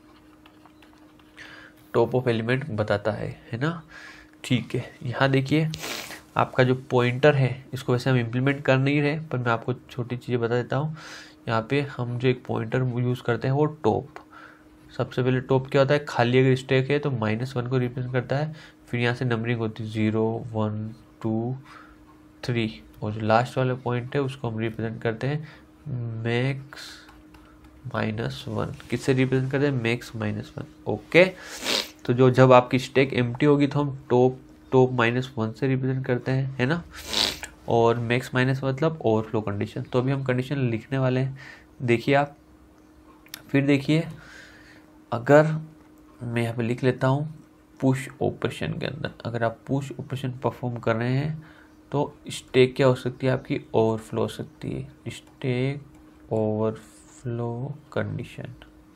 A: top of element बताता है, है ना। ठीक है, यहाँ देखिए आपका जो पॉइंटर है इसको वैसे हम इम्प्लीमेंट कर नहीं रहे, पर मैं आपको छोटी चीज़ें बता देता हूँ। यहाँ पे हम जो एक पॉइंटर यूज़ करते हैं वो टॉप। सबसे पहले टॉप क्या होता है, खाली अगर स्टैक है तो माइनस वन को रिप्रेजेंट करता है, फिर यहाँ से नंबरिंग होती है ज़ीरो वन टू थ्री, और जो लास्ट वाला पॉइंट है उसको हम रिप्रेजेंट करते हैं मैक्स माइनस वन। किससे रिप्रेजेंट करते हैं, मैक्स माइनस वन, ओके। तो जो जब आपकी स्टैक एम्प्टी होगी तो हम टॉप टॉप माइनस वन से रिप्रेजेंट करते हैं, है ना। और मैक्स माइनस मतलब ओवरफ्लो कंडीशन। तो अभी हम कंडीशन लिखने वाले हैं, देखिए आप। फिर देखिए अगर मैं यहाँ पे लिख लेता हूँ पुश ऑपरेशन के अंदर, अगर आप पुश ऑपरेशन परफॉर्म कर रहे हैं तो स्टैक क्या हो सकती है आपकी, ओवरफ्लो हो सकती है। Stack overflow condition,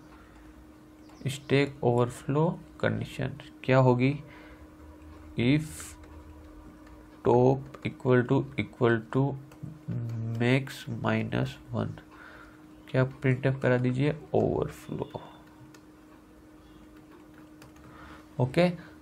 A: stack overflow condition क्या होगी, if top equal to equal to max minus one, क्या प्रिंटफ करा दीजिए, ओवरफ्लो, ओके।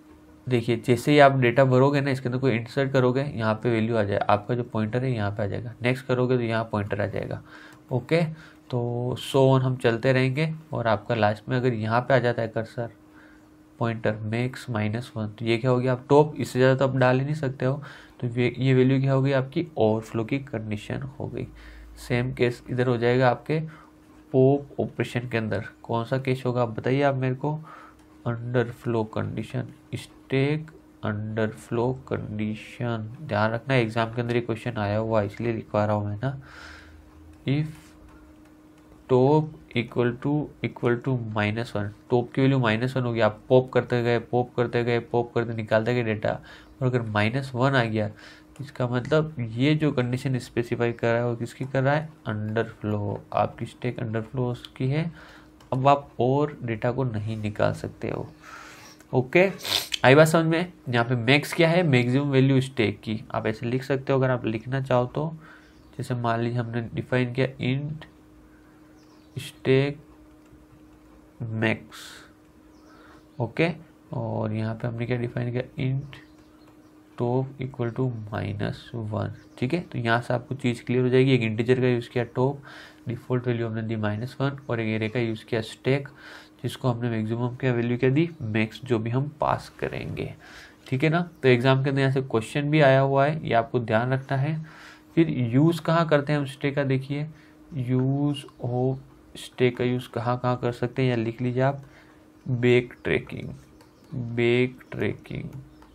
A: देखिए जैसे ही आप डेटा भरोगे ना, इसके अंदर कोई इंसर्ट करोगे, यहाँ पे वैल्यू आ जाए, आपका जो पॉइंटर है यहाँ पे आ जाएगा, नेक्स्ट करोगे तो यहाँ पॉइंटर आ जाएगा। ओके, तो सो ऑन हम चलते रहेंगे और आपका लास्ट में अगर यहाँ पे आ जाता है cursor pointer max minus one, तो ये क्या हो गया, आप टॉप, इससे ज़्यादा तो आप डाल ही नहीं सकते हो, तो ये वैल्यू क्या हो गई आपकी, ओवरफ्लो की कंडीशन हो गई। सेम केस इधर हो जाएगा आपके पॉप ऑपरेशन के अंदर, कौन सा केस होगा आप बताइए आप मेरे को, underflow condition, stack underflow condition. ध्यान रखना एग्जाम के अंदर ये क्वेश्चन आया हुआ इसलिए लिखवा रहा हूँ मैं ना। If top equal to equal to minus one, top की वैल्यू माइनस वन हो गया, आप पॉप करते गए पॉप करते गए पॉप करते निकालते गए डेटा, और अगर माइनस वन आ गया, इसका मतलब ये जो कंडीशन स्पेसिफाई कर रहा है वो किसकी कर रहा है, अंडर फ्लो, आपकी स्टैक अंडर फ्लो की है। अब आप और डेटा को नहीं निकाल सकते हो। ओके, आई बात समझ में। यहाँ पे मैक्स क्या है, मैक्सिमम वैल्यू स्टैक की, आप ऐसे लिख सकते हो अगर आप लिखना चाहो तो। जैसे मान लीजिए हमने डिफाइन किया इंट स्टैक मैक्स, ओके, और यहाँ पे हमने क्या डिफाइन किया, int top equal to minus one. ठीक है, तो यहाँ से आपको चीज़ क्लियर हो जाएगी। एक इंटीजर का यूज़ किया टॉप, डिफ़ॉल्ट वैल्यू हमने दी माइनस वन, और एक एरे का यूज़ किया स्टैक, जिसको हमने मैक्सिमम क्या वैल्यू क्या दी, मैक्स, जो भी हम पास करेंगे। ठीक है ना, तो एग्जाम के अंदर यहाँ से क्वेश्चन भी आया हुआ है, ये आपको ध्यान रखना है। फिर यूज़ कहाँ करते हैं हम स्टैक का, देखिए यूज़ ऑफ स्टैक का यूज़ कहाँ कहाँ कर सकते हैं, या लिख लीजिए आप, बैक ट्रैकिंग, बैक ट्रैकिंग,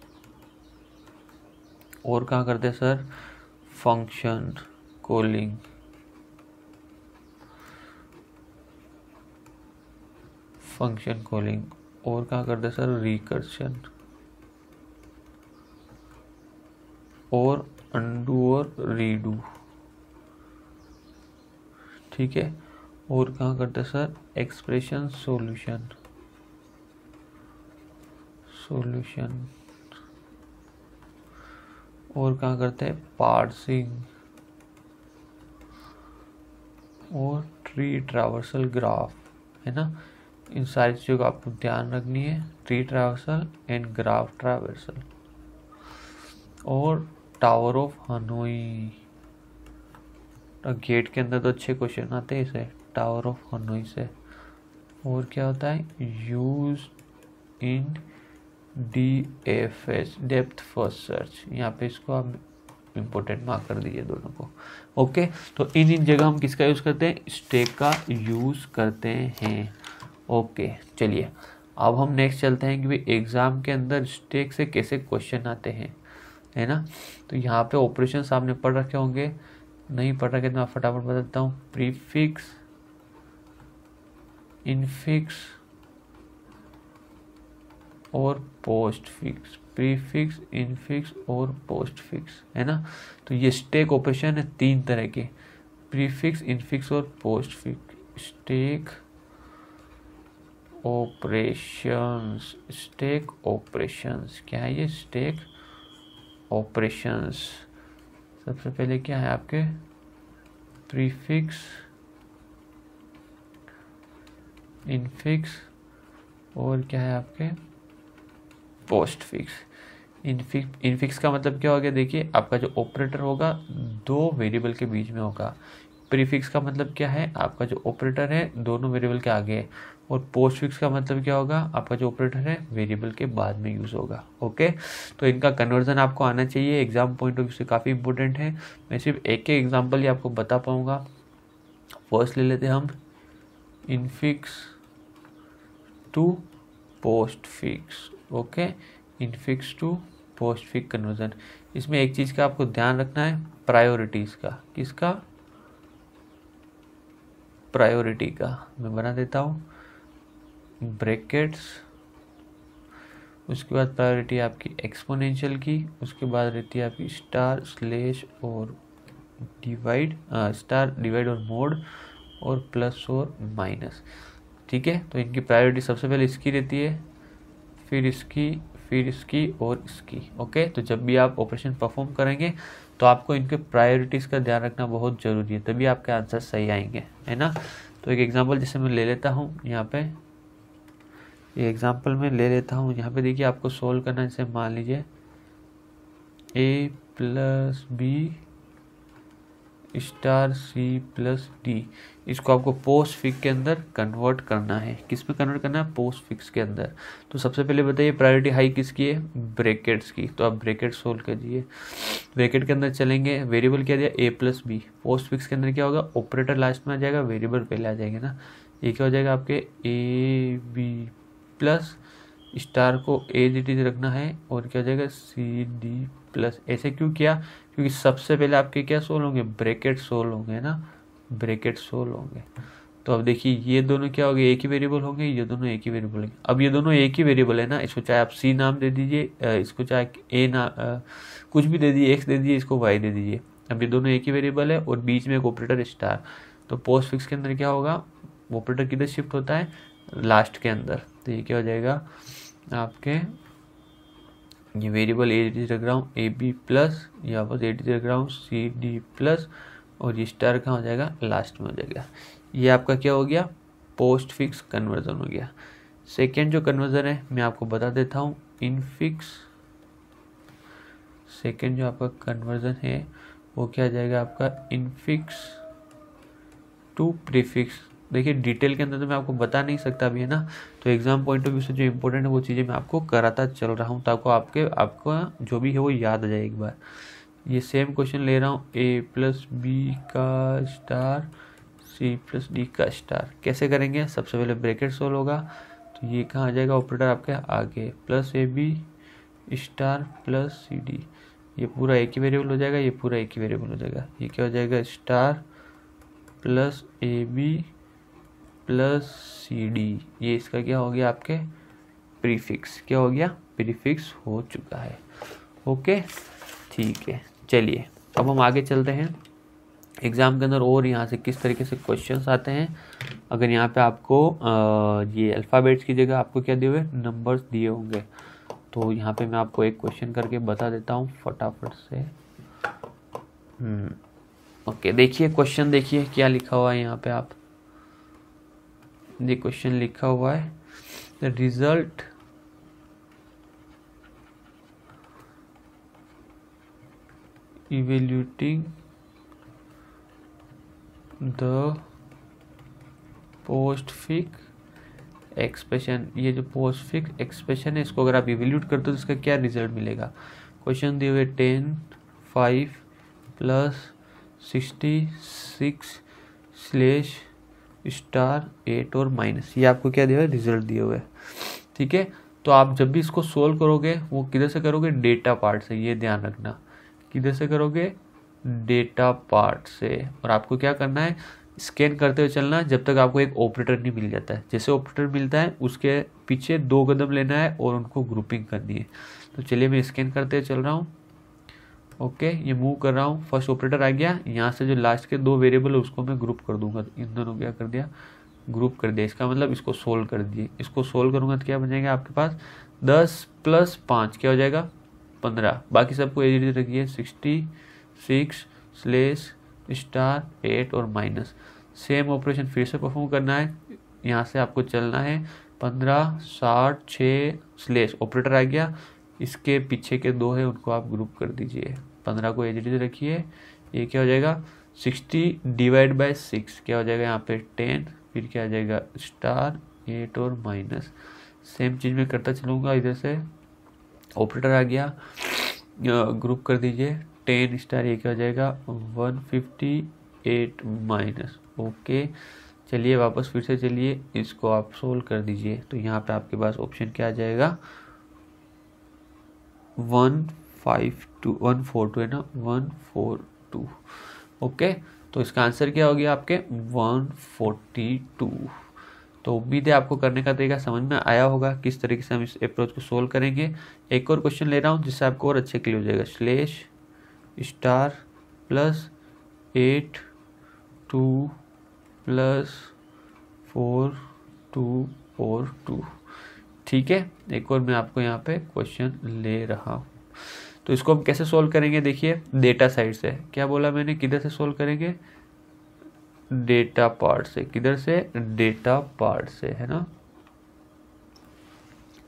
A: और कहाँ करते हैं sir, function calling, function calling, और कहाँ करते हैं सर, रिकर्शन, और अनडू और रीडू। ठीक है, और कहाँ करते हैं सर, एक्सप्रेशन सॉल्यूशन, सॉल्यूशन, और कहाँ करते हैं, पार्सिंग, और ट्री ट्रावर्सल ग्राफ, है ना। इन सारी चीज़ों का आपको ध्यान रखनी है, tree traversal and graph traversal, और टावर ऑफ हनोई। तो गेट के अंदर तो अच्छे क्वेश्चन आते हैं इसे, टावर ऑफ हनोई से। और क्या होता है, use in D F S, depth first search, यहाँ पे इसको आप इम्पोर्टेंट मार्क कर दीजिए दोनों को। ओके, तो इन इन जगह हम किसका यूज़ करते हैं, स्टैक का यूज़ करते हैं। ओके, चलिए अब हम नेक्स्ट चलते हैं कि भाई एग्ज़ाम के अंदर स्टैक से कैसे क्वेश्चन आते हैं, है ना। तो यहाँ पे ऑपरेशन आपने पढ़ रखे होंगे, नहीं पढ़ रखे तो मैं फटाफट बताता हूँ। प्रीफिक्स, इनफिक्स और पोस्ट फिक्स, प्रीफिक्स, इनफिक्स और पोस्ट फिक्स, है ना। तो ये स्टैक ऑपरेशन है तीन तरह के, प्रीफिक्स, इनफिक्स और postfix. Stack operations, stack operations क्या है, ये स्टैक ऑपरेशंस। सबसे पहले क्या है आपके, प्रीफिक्स, इनफिक्स, और क्या है आपके, पोस्ट फिक्स। इनफिक्स, इनफिक्स का मतलब क्या हो गया, देखिए आपका जो ऑपरेटर होगा दो वेरिएबल के बीच में होगा। प्रीफिक्स का मतलब क्या है, आपका जो ऑपरेटर है दोनों वेरिएबल के आगे है। और पोस्ट फिक्स का मतलब क्या होगा, आपका जो ऑपरेटर है वेरिएबल के बाद में यूज़ होगा। ओके, तो इनका कन्वर्जन आपको आना चाहिए, एग्जाम पॉइंट ऑफ व्यू से काफ़ी इंपॉर्टेंट है। मैं सिर्फ एक एक एग्जाम्पल ही आपको बता पाऊँगा। फर्स्ट ले लेते हैं हम, infix to postfix. Okay, infix to postfix conversion. इसमें एक चीज़ का आपको ध्यान रखना है, प्रायोरिटीज़ का। किसका, प्रायोरिटी का। मैं बना देता हूँ ब्रैकेट्स, उसके बाद प्रायोरिटी आपकी एक्सपोनेंशियल की, उसके बाद रहती है आपकी स्टार, स्लेश और डिवाइड, स्टार, डिवाइड और मोड, और प्लस और माइनस। ठीक है, तो इनकी प्रायोरिटी सबसे पहले इसकी रहती है, फिर इसकी, फिर इसकी और इसकी। ओके, तो जब भी आप ऑपरेशन परफॉर्म करेंगे तो आपको इनके प्रायोरिटीज़ का ध्यान रखना बहुत ज़रूरी है, तभी आपके आंसर सही आएंगे, है ना। तो एक एग्जांपल जैसे मैं ले लेता हूँ यहाँ पे, ये एग्जांपल में ले लेता हूँ। यहाँ पे देखिए आपको सोल्व करना है, जैसे मान लीजिए A plus B star C plus D, इसको आपको पोस्ट फिक्स के अंदर कन्वर्ट करना है। किस में कन्वर्ट करना है? पोस्ट फिक्स के अंदर। तो सबसे पहले बताइए प्रायोरिटी हाई किसकी है? ब्रैकेट्स की। तो आप ब्रैकेट सोल्व कीजिए। ब्रैकेट के अंदर चलेंगे, वेरिएबल क्या दिया? A plus B. Postfix के अंदर क्या होगा? ऑपरेटर लास्ट में आ जाएगा, वेरिएबल पहले आ जाएंगे ना। ये क्या हो जाएगा आपके? ए बी प्लस स्टार को एज इट इज रखना है, और क्या हो जाएगा? C D plus. ऐसे क्यों किया? क्योंकि सबसे पहले आपके क्या सोल्व होंगे? ब्रैकेट सोल्व होंगे ना, ब्रैकेट सोल्व होंगे। तो अब देखिए ये दोनों क्या हो गए? एक ही वेरिएबल होंगे, ये दोनों एक ही वेरिएबल होंगे। अब ये दोनों एक ही वेरिएबल है ना, इसको चाहे आप सी नाम दे दीजिए, इसको चाहे ए ना आ, कुछ भी दे दीजिए, एक्स दे दीजिए, इसको वाई दे दीजिए। अब ये दोनों एक ही वेरिएबल है और बीच में एक ऑपरेटर स्टार। तो पोस्ट फिक्स के अंदर क्या होगा? ऑपरेटर किधर शिफ्ट होता है? लास्ट के अंदर। तो ये क्या हो जाएगा आपके? ये वेरिएबल ए डी रख रहा हूँ ए बी प्लस, यहाँ पर ए डी रख रहा हूँ सी डी प्लस, और ये स्टार कहाँ हो जाएगा? लास्ट में हो जाएगा। ये आपका क्या हो गया? पोस्ट फिक्स कन्वर्जन हो गया। सेकेंड जो कन्वर्जन है मैं आपको बता देता हूँ, इनफिक्स। सेकेंड जो आपका कन्वर्जन है वो क्या जाएगा आपका? Infix to prefix. देखिए डिटेल के अंदर तो मैं आपको बता नहीं सकता अभी, है ना। तो एग्जाम पॉइंट ऑफ व्यू से जो इम्पोर्टेंट है वो चीज़ें मैं आपको कराता चल रहा हूँ, ताकि आपके आपका जो भी है वो याद आ जाए एक बार। ये सेम क्वेश्चन ले रहा हूँ, ए प्लस बी का स्टार सी प्लस डी का स्टार। कैसे करेंगे? सबसे पहले ब्रैकेट सोल्व होगा, तो ये कहाँ आ जाएगा? ऑपरेटर आपके आगे, plus A B star plus C D. ये पूरा एक ही वेरिएबल हो जाएगा, ये पूरा एक ही वेरिएबल हो जाएगा। ये क्या हो जाएगा? Star plus A B plus C D. ये इसका क्या हो गया आपके? प्रीफिक्स। क्या हो गया? प्रीफिक्स हो चुका है। ओके ठीक है, चलिए अब हम आगे चलते हैं एग्जाम के अंदर, और यहाँ से किस तरीके से क्वेश्चंस आते हैं। अगर यहाँ पे आपको आ, ये अल्फ़ाबेट्स की जगह आपको क्या दिए हुए? नंबर्स दिए होंगे। तो यहाँ पे मैं आपको एक क्वेश्चन करके बता देता हूँ फटाफट से। हम्म ओके, देखिए क्वेश्चन, देखिए क्या लिखा हुआ है यहाँ पे। आप ये क्वेश्चन लिखा हुआ है, the result evaluating the postfix expression. ये जो पोस्ट फिक्स एक्सप्रेशन है, इसको अगर आप इवेल्यूट करते हो तो इसका क्या रिजल्ट मिलेगा? क्वेश्चन दिए हुए ten five plus sixty six slash star eight और माइनस। ये आपको क्या दिया हुआ है? रिजल्ट दिए हुए। ठीक है, तो आप जब भी इसको सोल्व करोगे वो किधर से करोगे? डेटा पार्ट से। ये ध्यान रखना, किधर से करोगे? डेटा पार्ट से। और आपको क्या करना है? स्कैन करते हुए चलना जब तक आपको एक ऑपरेटर नहीं मिल जाता है। जैसे ऑपरेटर मिलता है उसके पीछे दो कदम लेना है और उनको ग्रुपिंग करनी है। तो चलिए मैं स्कैन करते हुए चल रहा हूँ। ओके, ये मूव कर रहा हूँ, फर्स्ट ऑपरेटर आ गया। यहाँ से जो लास्ट के दो वेरिएबल है उसको मैं ग्रुप कर दूंगा। इन दोनों क्या कर दिया? ग्रुप कर दिया। इसका मतलब इसको सोल्व कर दिए। इसको सोल्व करूंगा तो क्या बनेगा आपके पास? दस प्लस पाँच क्या हो जाएगा? पंद्रह। बाकी सबको एज रखिए, sixty six slash star eight और माइनस। सेम ऑपरेशन फिर से परफॉर्म करना है। यहाँ से आपको चलना है पंद्रह साठ छः स्लेश, ऑपरेटर आ गया, इसके पीछे के दो है उनको आप ग्रुप कर दीजिए। पंद्रह को एज रखिए, ये क्या हो जाएगा? सिक्सटी डिवाइड बाय सिक्स क्या हो जाएगा यहाँ पे? टेन। फिर क्या आ जाएगा? स्टार एट और माइनस। सेम चीज़ में करता चलूँगा। इधर से ऑपरेटर आ गया, ग्रुप कर दीजिए, टेन स्टार, ये क्या हो जाएगा? One fifty eight minus. Okay, चलिए वापस फिर से चलिए, इसको आप सोल्व कर दीजिए। तो यहाँ पे आपके पास ऑप्शन क्या आ जाएगा? One five two one four two है ना, वन फोर टू। ओके, तो इसका आंसर क्या हो गया आपके? One forty two. तो उम्मीद है आपको करने का तरीका समझ में आया होगा, किस तरीके से हम इस अप्रोच को सोल्व करेंगे। एक और क्वेश्चन ले रहा हूँ जिससे आपको और अच्छे क्लियर हो जाएगा। Slash star plus eight two plus four two और टू। ठीक है, एक और मैं आपको यहाँ पे क्वेश्चन ले रहा हूँ। तो इसको हम कैसे सोल्व करेंगे? देखिए डेटा साइड से। क्या बोला मैंने? किधर से सोल्व करेंगे? डेटा पार्ट से। किधर से? डेटा पार्ट से, है ना।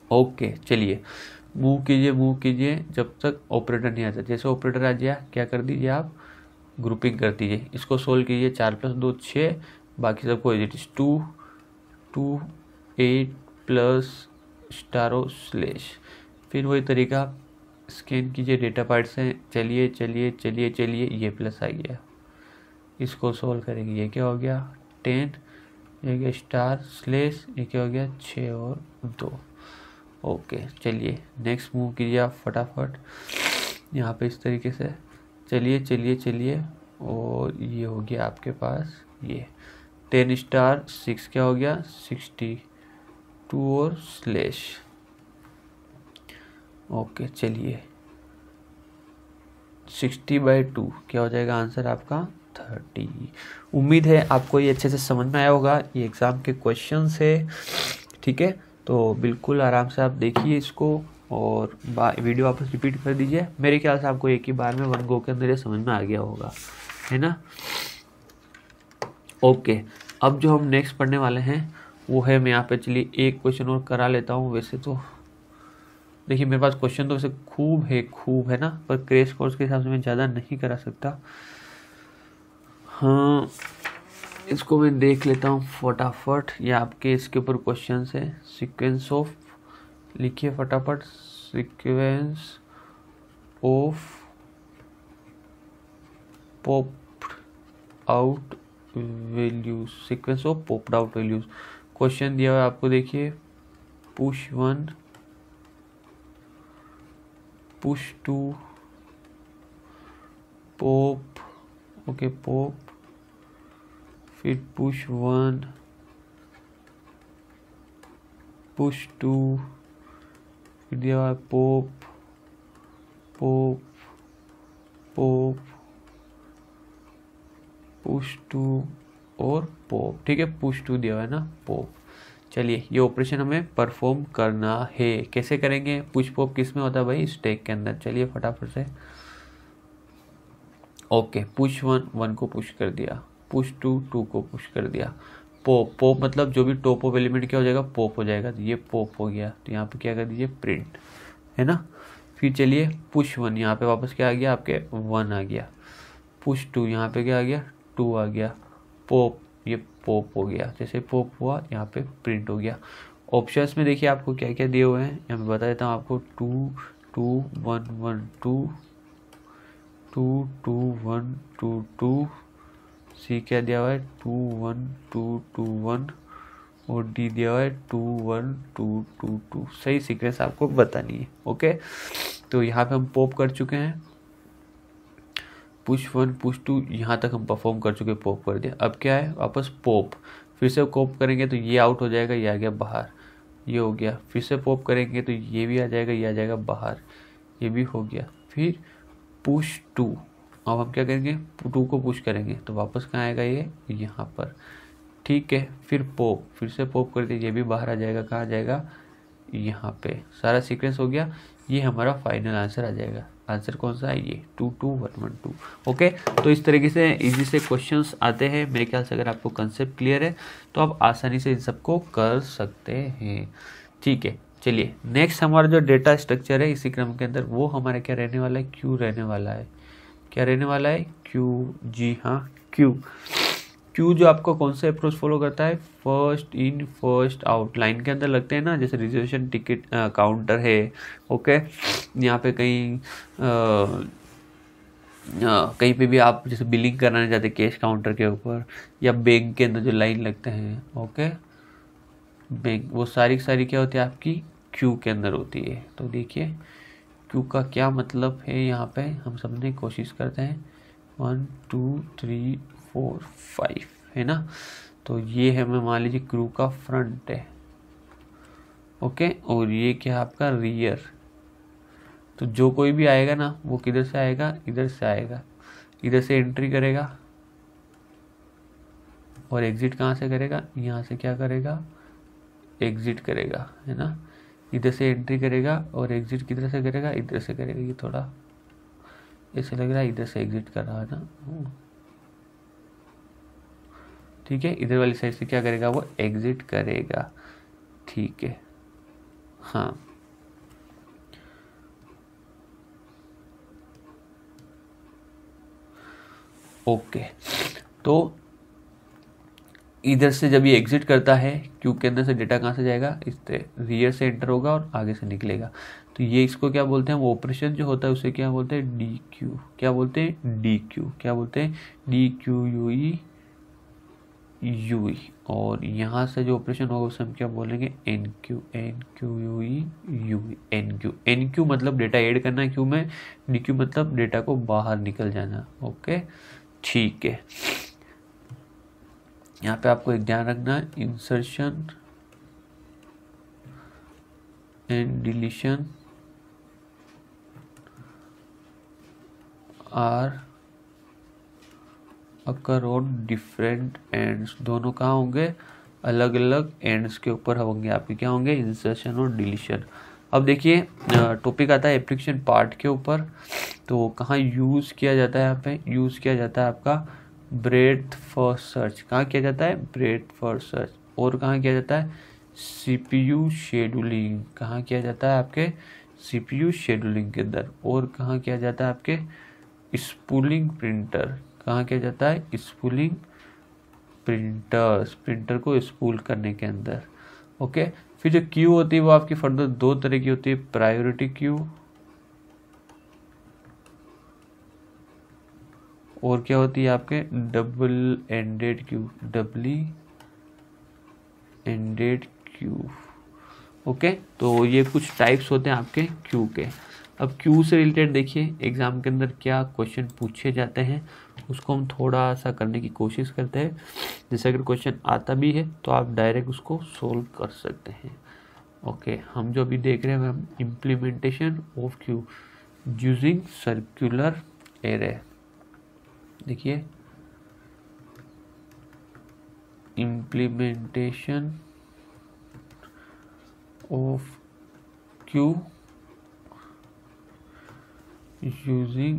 A: ओके चलिए मूव कीजिए मूव कीजिए जब तक ऑपरेटर नहीं आता। जैसे ऑपरेटर आ जाए क्या कर दीजिए आप, ग्रुपिंग कर दीजिए। इसको सोल्व कीजिए, चार प्लस दो छः, बाकी सबको as it is two two eight plus स्टारो स्लेश। फिर वही तरीका स्कैन कीजिए डेटा पार्ट से। चलिए चलिए चलिए चलिए ये प्लस आ गया, इसको सोल्व करेंगे। ये क्या हो गया टेन, ये गया स्टार स्लेश, ये क्या हो गया छः और दो। ओके चलिए नेक्स्ट मूव कीजिए आप फटाफट यहाँ पे इस तरीके से। चलिए चलिए चलिए और ये हो गया आपके पास ये टेन स्टार सिक्स क्या हो गया सिक्सटी टू और स्लेश। ओके चलिए सिक्सटी बाई टू क्या हो जाएगा आंसर आपका थर्टी। उम्मीद है आपको ये अच्छे से समझ में आया होगा, ये एग्ज़ाम के क्वेश्चंस है, ठीक है। तो बिल्कुल आराम से आप देखिए इसको और वीडियो वापस रिपीट कर दीजिए। मेरे ख्याल से आपको एक ही बार में वन गो के अंदर ये समझ में आ गया होगा, है ना। ओके अब जो हम नेक्स्ट पढ़ने वाले हैं वो है, मैं यहाँ पे चलिए एक क्वेश्चन और करा लेता हूँ। वैसे तो देखिए मेरे पास क्वेश्चन तो वैसे खूब है खूब है ना, पर क्रेश कोर्स के हिसाब से मैं ज़्यादा नहीं करा सकता। हाँ इसको मैं देख लेता हूँ फटाफट। ये आपके इसके ऊपर क्वेश्चन है। सीक्वेंस ऑफ लिखिए फटाफट, sequence of popped out values, sequence of popped out values. Question दिया हुआ है आपको, देखिए push one, push two, pop, okay pop, फिर पुश वन, पुश टू, फिर दिया हुआ है pop, pop, pop, push two और पॉप, ठीक है पुश टू दिया हुआ है ना पॉप। चलिए ये ऑपरेशन हमें परफॉर्म करना है। कैसे करेंगे, पुश पॉप किस में होता है भाई, स्टैक के अंदर। चलिए फटाफट से। ओके पुश वन, वन को पुश कर दिया, पुश टू, टू को पुश कर दिया, पॉप, पॉप मतलब जो भी टॉप ऑफ एलिमेंट क्या हो जाएगा पॉप हो जाएगा। तो ये पॉप हो गया, तो यहाँ पे क्या कर दीजिए प्रिंट, है ना। फिर चलिए पुश वन, यहाँ पे वापस क्या आ गया आपके वन आ गया, पुश टू यहाँ पे क्या आ गया टू आ गया, पॉप ये पॉप हो गया। जैसे पॉप हुआ यहाँ पे प्रिंट हो गया। ऑप्शंस में देखिए आपको क्या क्या दिए हुए हैं, यहाँ पे बता देता हूँ आपको। Two two one one two, two two one two two, C क्या दिया हुआ है two one two two one, और डी दिया हुआ है two one two two two. सही सीक्वेंस आपको बतानी है। ओके तो यहाँ पे हम पॉप कर चुके हैं, पुश वन पुश टू यहाँ तक हम परफॉर्म कर चुके, पॉप कर दिया। अब क्या है वापस पॉप, फिर से पॉप करेंगे तो ये आउट हो जाएगा, ये आ गया बाहर, ये हो गया। फिर से पॉप करेंगे तो ये भी आ जाएगा, ये आ जाएगा बाहर, ये भी हो गया। फिर पुश टू, अब हम क्या करेंगे टू को पुश करेंगे तो वापस कहाँ आएगा ये यहाँ पर, ठीक है। फिर पॉप, फिर से पॉप कर दिया, ये भी बाहर आ जाएगा, कहाँ आ जाएगा यहाँ पे। सारा सीक्वेंस हो गया, ये हमारा फाइनल आंसर आ जाएगा। आंसर कौन सा है ये two two one one two. Okay तो इस तरीके से इजी से क्वेश्चंस आते हैं। मेरे ख्याल से अगर आपको कंसेप्ट क्लियर है तो आप आसानी से इन सबको कर सकते हैं, ठीक है। चलिए नेक्स्ट हमारा जो डेटा स्ट्रक्चर है इसी क्रम के अंदर, वो हमारा क्या रहने वाला है, क्यू रहने वाला है। क्या रहने वाला है क्यू, जी हाँ क्यू। क्यू जो आपका कौन सा अप्रोच फॉलो करता है, first in first out. Line के अंदर लगते हैं ना, जैसे रिजर्वेशन टिकट काउंटर है, ओके। यहाँ पे कहीं कहीं पे भी आप जैसे बिलिंग कराने जाते हैं कैश काउंटर के ऊपर, या बैंक के अंदर जो लाइन लगते हैं, ओके बैंक, वो सारी सारी क्या होती है आपकी क्यू के अंदर होती है। तो देखिए क्यू का क्या मतलब है, यहाँ पे हम समझने की कोशिश करते हैं। One two three four five, है ना। तो ये है मैं मान लीजिए क्रू का फ्रंट है, ओके, और ये क्या आपका रियर। तो जो कोई भी आएगा ना वो किधर से आएगा, इधर से आएगा, इधर से एंट्री करेगा और एग्जिट कहाँ से करेगा, यहाँ से क्या करेगा एग्जिट करेगा, है ना। इधर से एंट्री करेगा और एग्जिट किधर से करेगा, इधर से करेगा। ये थोड़ा ऐसे लग रहा है इधर से एग्जिट कर रहा है ना, ठीक है। इधर वाली साइड से क्या करेगा वो एग्जिट करेगा, ठीक है। हाँ, ओके। तो इधर से जब ये एग्जिट करता है क्यू के अंदर से, डेटा कहाँ से जाएगा, इस रियर से एंटर होगा और आगे से निकलेगा। तो ये इसको क्या बोलते हैं, वो ऑपरेशन जो होता है उसे क्या बोलते हैं, डी क्यू। क्या बोलते हैं, डी क्यू। क्या बोलते हैं, D Q U E U E. और यहाँ से जो ऑपरेशन होगा उसे हम क्या बोलेंगे, enqueue. N Q U E U E, enqueue. N Q मतलब डेटा ऐड करना है क्यू में, डी क्यू मतलब डेटा को बाहर निकल जाना। ओके, ठीक है। यहाँ पे आपको एक ध्यान रखना है, insertion and deletion are occur on different ends. दोनों कहाँ होंगे, अलग अलग एंड्स के ऊपर होंगे आपके, क्या होंगे, इंसर्शन और डिलीशन। अब देखिए टॉपिक आता है एप्लीकेशन पार्ट के ऊपर। तो कहाँ यूज़ किया जाता है, यहाँ पे यूज़ किया जाता है आपका ब्रेथ फर्स्ट सर्च। कहाँ किया जाता है, ब्रेथ फर्स्ट सर्च। और कहाँ किया जाता है, सीपीयू शेड्यूलिंग। कहाँ किया जाता है, आपके सीपीयू शेड्यूलिंग के अंदर। और कहाँ किया जाता है, आपके स्पूलिंग प्रिंटर। कहाँ किया जाता है, स्पूलिंग प्रिंटर्स, प्रिंटर को स्पूल करने के अंदर। ओके, फिर जो क्यू होती है वो आपकी फर्दर दो तरह की होती है, प्रायोरिटी क्यू और क्या होती है आपके double ended queue, doubly ended queue. Okay, तो ये कुछ टाइप्स होते हैं आपके क्यू के। अब क्यू से रिलेटेड देखिए एग्जाम के अंदर क्या क्वेश्चन पूछे जाते हैं, उसको हम थोड़ा सा करने की कोशिश करते हैं। जैसे अगर क्वेश्चन आता भी है तो आप डायरेक्ट उसको सोल्व कर सकते हैं। ओके, हम जो अभी देख रहे हैं हम implementation of queue using circular array. देखिए implementation of queue using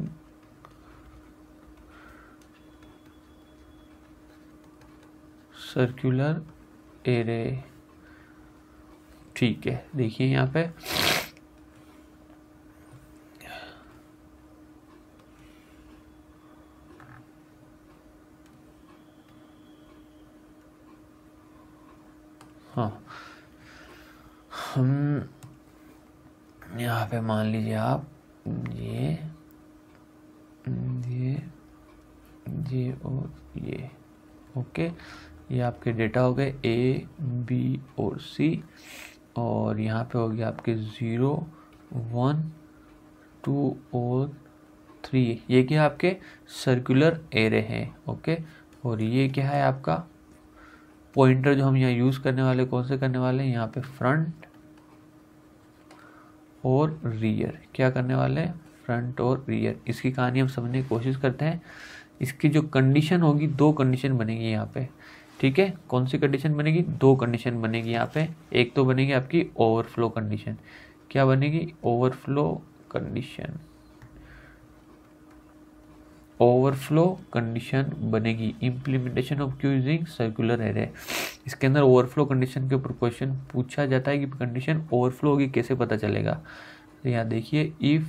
A: circular array. ठीक है, देखिए यहाँ पे हाँ, हम यहाँ पे मान लीजिए आप ये ये ये और ये। ओके, ये आपके डेटा हो गए ए बी और सी। और यहाँ पे हो गया आपके ज़ीरो वन टू और थ्री। ये क्या है, आपके सर्कुलर एरे हैं। ओके, और ये क्या है आपका पॉइंटर जो हम यहाँ यूज़ करने वाले, कौन से करने वाले हैं, यहाँ पे फ्रंट और रियर। क्या करने वाले हैं, फ्रंट और रियर। इसकी कहानी हम समझने की कोशिश करते हैं। इसकी जो कंडीशन होगी, दो कंडीशन बनेगी यहाँ पे। ठीक है, कौन सी कंडीशन बनेगी, दो कंडीशन बनेगी यहाँ पे। एक तो बनेगी आपकी ओवरफ्लो कंडीशन। क्या बनेगी, ओवरफ्लो कंडीशन। ओवरफ्लो कंडीशन बनेगी implementation of queue using circular array. इसके अंदर ओवरफ्लो कंडीशन के ऊपर क्वेश्चन पूछा जाता है कि कंडीशन ओवरफ्लो होगी, कैसे पता चलेगा। तो यहाँ देखिए, if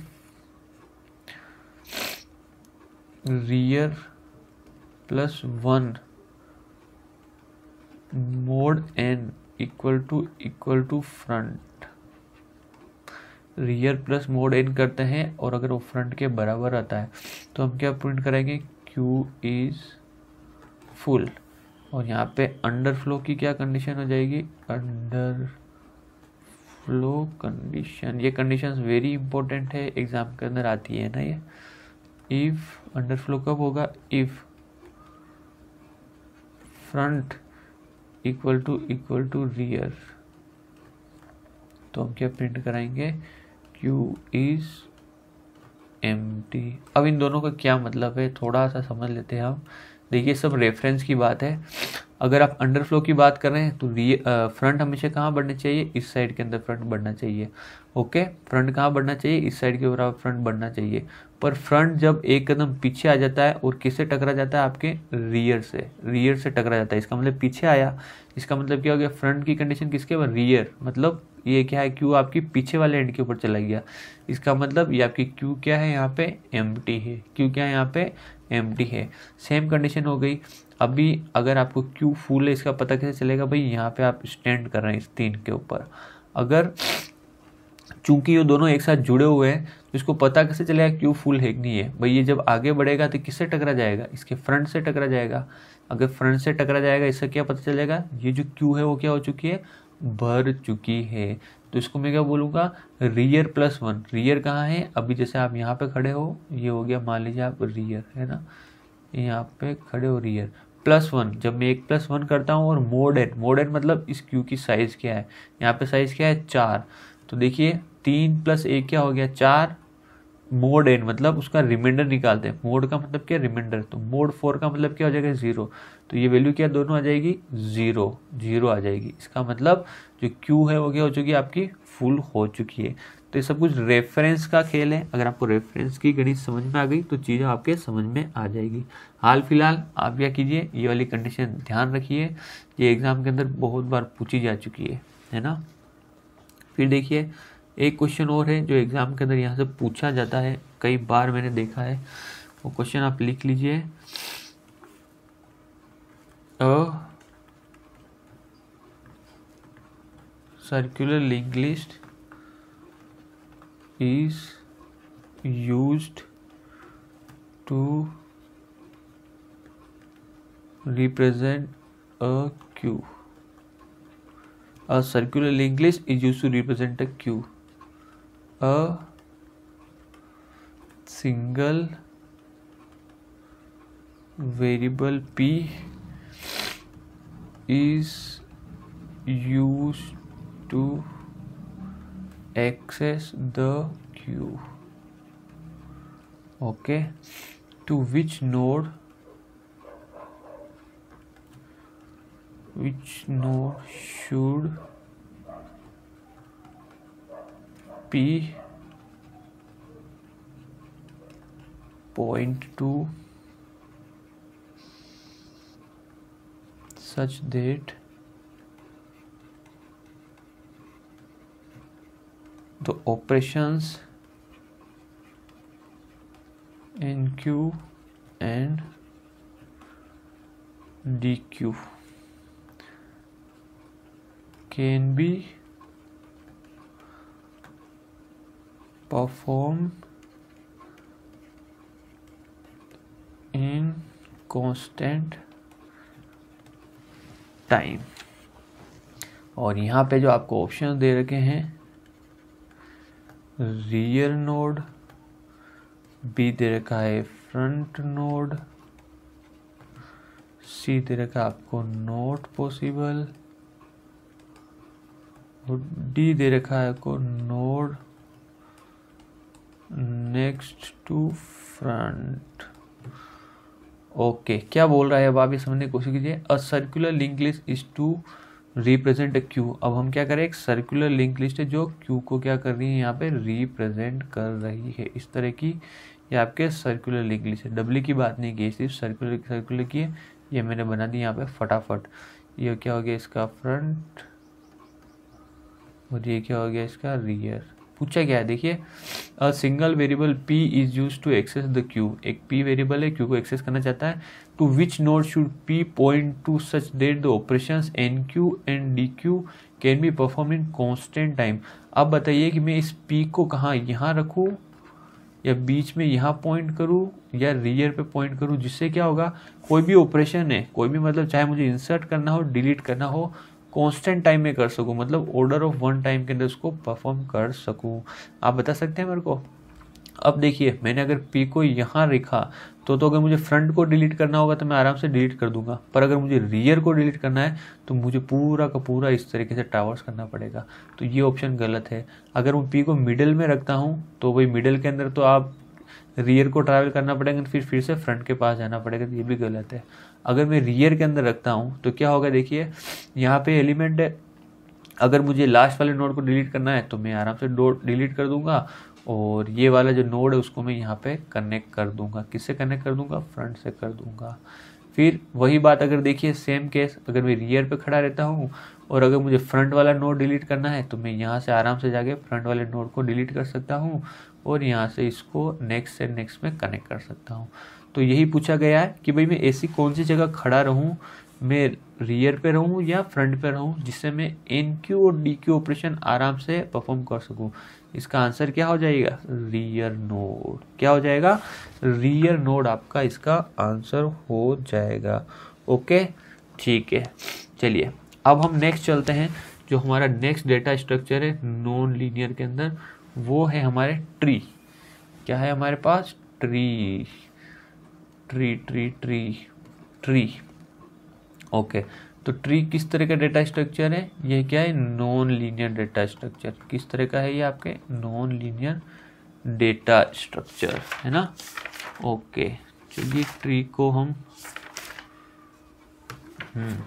A: rear plus one mod N equal to equal to front. Rear plus mod N करते हैं और अगर वो फ्रंट के बराबर आता है तो हम क्या प्रिंट करेंगे, क्यू इज फुल। और यहाँ पे अंडर फ्लो की क्या कंडीशन हो जाएगी, अंडर फ्लो कंडीशन। ये कंडीशन वेरी इंपॉर्टेंट है, एग्जाम के अंदर आती है ना ये। इफ अंडर फ्लो कब होगा, if front equal to equal to rear. तो हम क्या प्रिंट कराएंगे, क्यू इज एम्प्टी। अब इन दोनों का क्या मतलब है थोड़ा सा समझ लेते हैं हम। देखिए सब रेफरेंस की बात है। अगर आप अंडरफ्लो की बात कर रहे हैं तो फ्रंट हमेशा कहाँ बढ़ना चाहिए, इस साइड के अंदर फ्रंट बढ़ना चाहिए। ओके, फ्रंट कहाँ बढ़ना चाहिए, इस साइड के बराबर फ्रंट बढ़ना चाहिए। पर फ्रंट जब एक कदम पीछे आ जाता है और किससे टकरा जाता है, आपके रियर से, रियर से टकरा जाता है, इसका मतलब पीछे आया, इसका मतलब क्या हो गया, फ्रंट की कंडीशन किसके ऊपर, रियर, मतलब ये क्या है, क्यू आपकी पीछे वाले एंड के ऊपर चला गया। इसका मतलब ये आपकी क्यू क्या है, यहाँ पे एम्प्टी है, क्यू क्या है यहाँ पे एम्प्टी है। सेम कंडीशन हो गई। अभी अगर आपको क्यू फुल है इसका पता कैसे चलेगा, भाई यहाँ पे आप स्टैंड कर रहे हैं इस तीन के ऊपर। अगर चूंकि ये दोनों एक साथ जुड़े हुए हैं तो इसको पता कैसे चलेगा क्यू फुल है कि नहीं है, भाई ये जब आगे बढ़ेगा तो किससे टकरा जाएगा, इसके फ्रंट से टकरा जाएगा। अगर फ्रंट से टकरा जाएगा इससे क्या पता चलेगा, ये जो क्यू है वो क्या हो चुकी है, भर चुकी है। तो इसको मैं क्या बोलूँगा, रियर प्लस वन। रियर कहाँ है, अभी जैसे आप यहाँ पे खड़े हो, ये हो गया मान लीजिए आप रियर, है ना, यहाँ पे खड़े हो रियर, प्लस वन। जब मैं एक प्लस वन करता हूँ और मोड एन, मोड एन मतलब इस क्यू की साइज क्या है, यहाँ पे साइज क्या है, चार। तो देखिए तीन प्लस एक क्या हो गया, चार। मोड एन मतलब उसका रिमाइंडर निकालते हैं, मोड का मतलब क्या, रिमाइंडर। तो मोड फोर का मतलब क्या हो जाएगा, जीरो। तो ये वैल्यू क्या दोनों आ जाएगी, जीरो, जीरो आ जाएगी। इसका मतलब जो क्यू है वो क्या हो चुकी है, आपकी फुल हो चुकी है। तो ये सब कुछ रेफरेंस का खेल है। अगर आपको रेफरेंस की गणित समझ में आ गई तो चीज़ें आपके समझ में आ जाएगी। हाल फिलहाल आप क्या कीजिए, ये वाली कंडीशन ध्यान रखिए, ये एग्जाम के अंदर बहुत बार पूछी जा चुकी है, है ना। फिर देखिए एक क्वेश्चन और है जो एग्जाम के अंदर यहाँ से पूछा जाता है, कई बार मैंने देखा है। वो क्वेश्चन आप लिख लीजिए, a circular link list is used to represent a queue. A circular linked list is used to represent a queue. A single variable p is used to access the queue. Okay, to which node which node should p point to such that the operations in Q and D Q can be performed in constant time। और यहाँ पे जो आपको option दे रखे हैं, rear node, B दे रखा है front node, सी दे रखा आपको नॉट पॉसिबल, और डी दे रखा है आपको node next to front. Okay, क्या बोल रहा है अब आप ये समझने की कोशिश कीजिए। A circular link list is to represent a queue. अब हम क्या करें, एक सर्कुलर लिंक लिस्ट है जो क्यू को क्या कर रही है, यहाँ पे रिप्रेजेंट कर रही है। इस तरह की ये आपके सर्कुलर लिंक लिस्ट है। डब्ल्यू की बात नहीं की, सिर्फ सर्कुलर सर्कुलर की है, ये मैंने बना दी यहाँ पे फटाफट। ये क्या हो गया इसका फ्रंट, और ये क्या हो गया इसका रियर। पूछा क्या है, देखिए a single variable p is use to access the queue. एक p वेरिएबल है, क्यू को एक्सेस करना चाहता है। To which node should p point to such that the operations enqueue and dequeue can be perform in constant time. अब बताइए कि मैं इस p को कहाँ, यहाँ रखूँ या बीच में यहाँ पॉइंट करूँ या रियर पे पॉइंट करूँ, जिससे क्या होगा, कोई भी ऑपरेशन है, कोई भी मतलब चाहे मुझे इंसर्ट करना हो, डिलीट करना हो, कांस्टेंट टाइम में कर सकूं, मतलब ऑर्डर ऑफ वन टाइम के अंदर उसको परफॉर्म कर सकूं। आप बता सकते हैं मेरे को। अब देखिए मैंने अगर पी को यहाँ रखा तो तो अगर मुझे फ्रंट को डिलीट करना होगा तो मैं आराम से डिलीट कर दूंगा, पर अगर मुझे रियर को डिलीट करना है तो मुझे पूरा का पूरा इस तरीके से ट्रावर्स करना पड़ेगा। तो ये ऑप्शन गलत है। अगर मैं पी को मिडिल में रखता हूँ तो भाई मिडिल के अंदर तो आप रियर को ट्रैवल करना पड़ेगा, फिर फिर से फ्रंट के पास जाना पड़ेगा, तो ये भी गलत है। अगर मैं रियर के अंदर रखता हूँ तो क्या होगा, देखिए यहाँ पे एलिमेंट है, अगर मुझे लास्ट वाले नोड को डिलीट करना है तो मैं आराम से डॉट डिलीट कर दूंगा, और ये वाला जो नोड है उसको मैं यहाँ पे कनेक्ट कर दूंगा। किससे कनेक्ट कर दूंगा, फ्रंट से कर दूंगा। फिर वही बात अगर देखिए सेम केस, अगर मैं रियर पे खड़ा रहता हूँ और अगर मुझे फ्रंट वाला नोड डिलीट करना है तो मैं यहाँ से आराम से जाके फ्रंट वाले नोड को डिलीट कर सकता हूँ और यहाँ से इसको नेक्स्ट से नेक्स्ट में कनेक्ट कर सकता हूँ। तो यही पूछा गया है कि भाई मैं ऐसी कौन सी जगह खड़ा रहूँ, मैं रियर पे रहूँ या फ्रंट पे रहूँ, जिससे मैं एन क्यू और डी क्यू ऑपरेशन आराम से परफॉर्म कर सकूँ। इसका आंसर क्या हो जाएगा, रियर नोड। क्या हो जाएगा, रियर नोड आपका इसका आंसर हो जाएगा। ओके ठीक है, चलिए अब हम नेक्स्ट चलते हैं। जो हमारा नेक्स्ट डेटा स्ट्रक्चर है नॉन लीनियर के अंदर, वो है हमारे ट्री। क्या है हमारे पास, tree tree tree tree tree okay okay. तो ट्री किस तरह का डेटा स्ट्रक्चर है, ये क्या है, नॉन लीनियर डेटा स्ट्रक्चर। किस तरह का है ये, आपके नॉन लीनियर डेटा स्ट्रक्चर है ना। Okay okay. चलिए ट्री को हम हम्म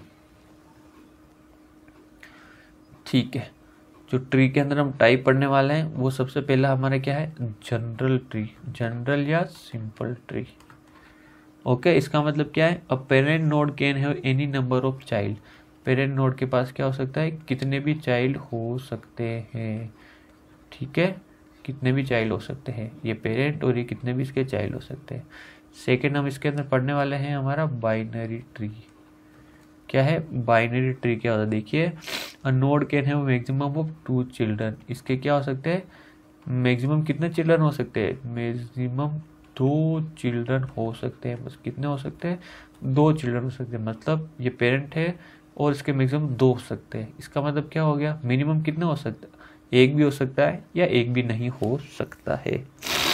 A: ठीक है, जो ट्री के अंदर हम टाइप पढ़ने वाले हैं वो सबसे पहला हमारा क्या है, जनरल ट्री, जनरल या सिंपल ट्री। ओके okay, इसका मतलब क्या है, a parent node can have any number of child. Parent node के पास क्या हो सकता है, कितने भी चाइल्ड हो सकते हैं। ठीक है, कितने भी चाइल्ड हो सकते हैं, ये पेरेंट और ये कितने भी इसके चाइल्ड हो सकते हैं। सेकेंड हम इसके अंदर पढ़ने वाले हैं हमारा बाइनरी ट्री। क्या है, बाइनरी ट्री क्या होता है, देखिए a node can have maximum of two children. इसके क्या हो सकते हैं, मैक्सिमम कितने चिल्ड्रन हो सकते हैं, मैक्सिमम दो चिल्ड्रन हो सकते हैं। बस कितने हो सकते हैं, दो चिल्ड्रन हो सकते हैं। मतलब ये पेरेंट है और इसके मैक्सिमम दो हो सकते हैं। इसका मतलब क्या हो गया, मिनिमम कितने हो सकते हैं, एक भी हो सकता है या एक भी नहीं हो सकता है।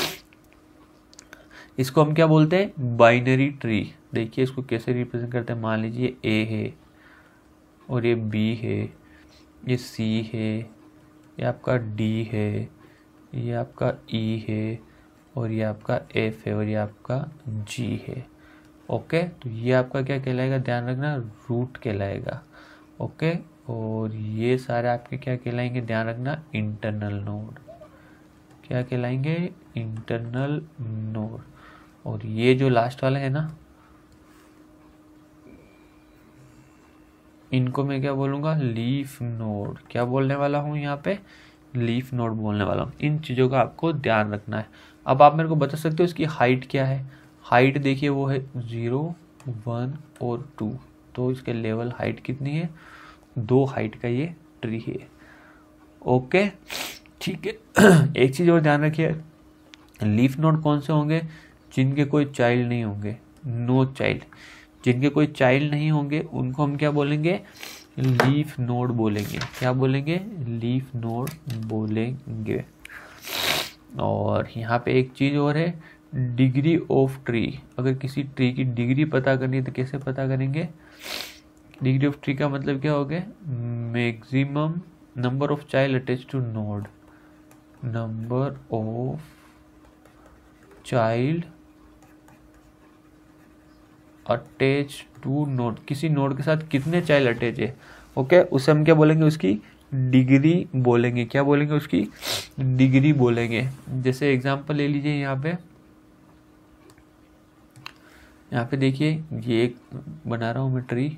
A: इसको हम क्या बोलते हैं, बाइनरी ट्री। देखिए इसको कैसे रिप्रेजेंट करते हैं, मान लीजिए ए है और ये बी है, ये सी है, ये आपका डी है, ये आपका ई है और ये आपका एफ है और ये आपका जी है। ओके, तो ये आपका क्या कहलाएगा, ध्यान रखना, रूट कहलाएगा। ओके, और ये सारे आपके क्या कहलाएंगे, ध्यान रखना, इंटरनल नोड। क्या कहलाएंगे, इंटरनल नोड। और ये जो लास्ट वाला है ना, इनको मैं क्या बोलूँगा, लीफ नोड। क्या बोलने वाला हूँ यहाँ पे, लीफ नोड बोलने वाला हूँ। इन चीज़ों का आपको ध्यान रखना है। अब आप मेरे को बता सकते हो इसकी हाइट क्या है। हाइट देखिए वो है ज़ीरो, वन और टू। तो इसके लेवल हाइट कितनी है, दो हाइट का ये ट्री है। ओके ठीक है। एक चीज़ और ध्यान रखिए, लीफ नोड कौन से होंगे, जिनके कोई चाइल्ड नहीं होंगे, नो चाइल्ड। जिनके कोई चाइल्ड नहीं होंगे उनको हम क्या बोलेंगे, लीफ नोड बोलेंगे। क्या बोलेंगे, लीफ नोड बोलेंगे। और यहाँ पे एक चीज़ और है, डिग्री ऑफ ट्री। अगर किसी ट्री की डिग्री पता करनी है तो कैसे पता करेंगे, डिग्री ऑफ ट्री का मतलब क्या हो गया, maximum number of child attach to node, number of child attach to node. किसी नोड के साथ कितने चाइल्ड अटैच है, ओके, उसे हम क्या बोलेंगे, उसकी डिग्री बोलेंगे। क्या बोलेंगे, उसकी डिग्री बोलेंगे। जैसे एग्जांपल ले लीजिए, यहाँ पे यहाँ पे देखिए, ये एक बना रहा हूं मैं ट्री।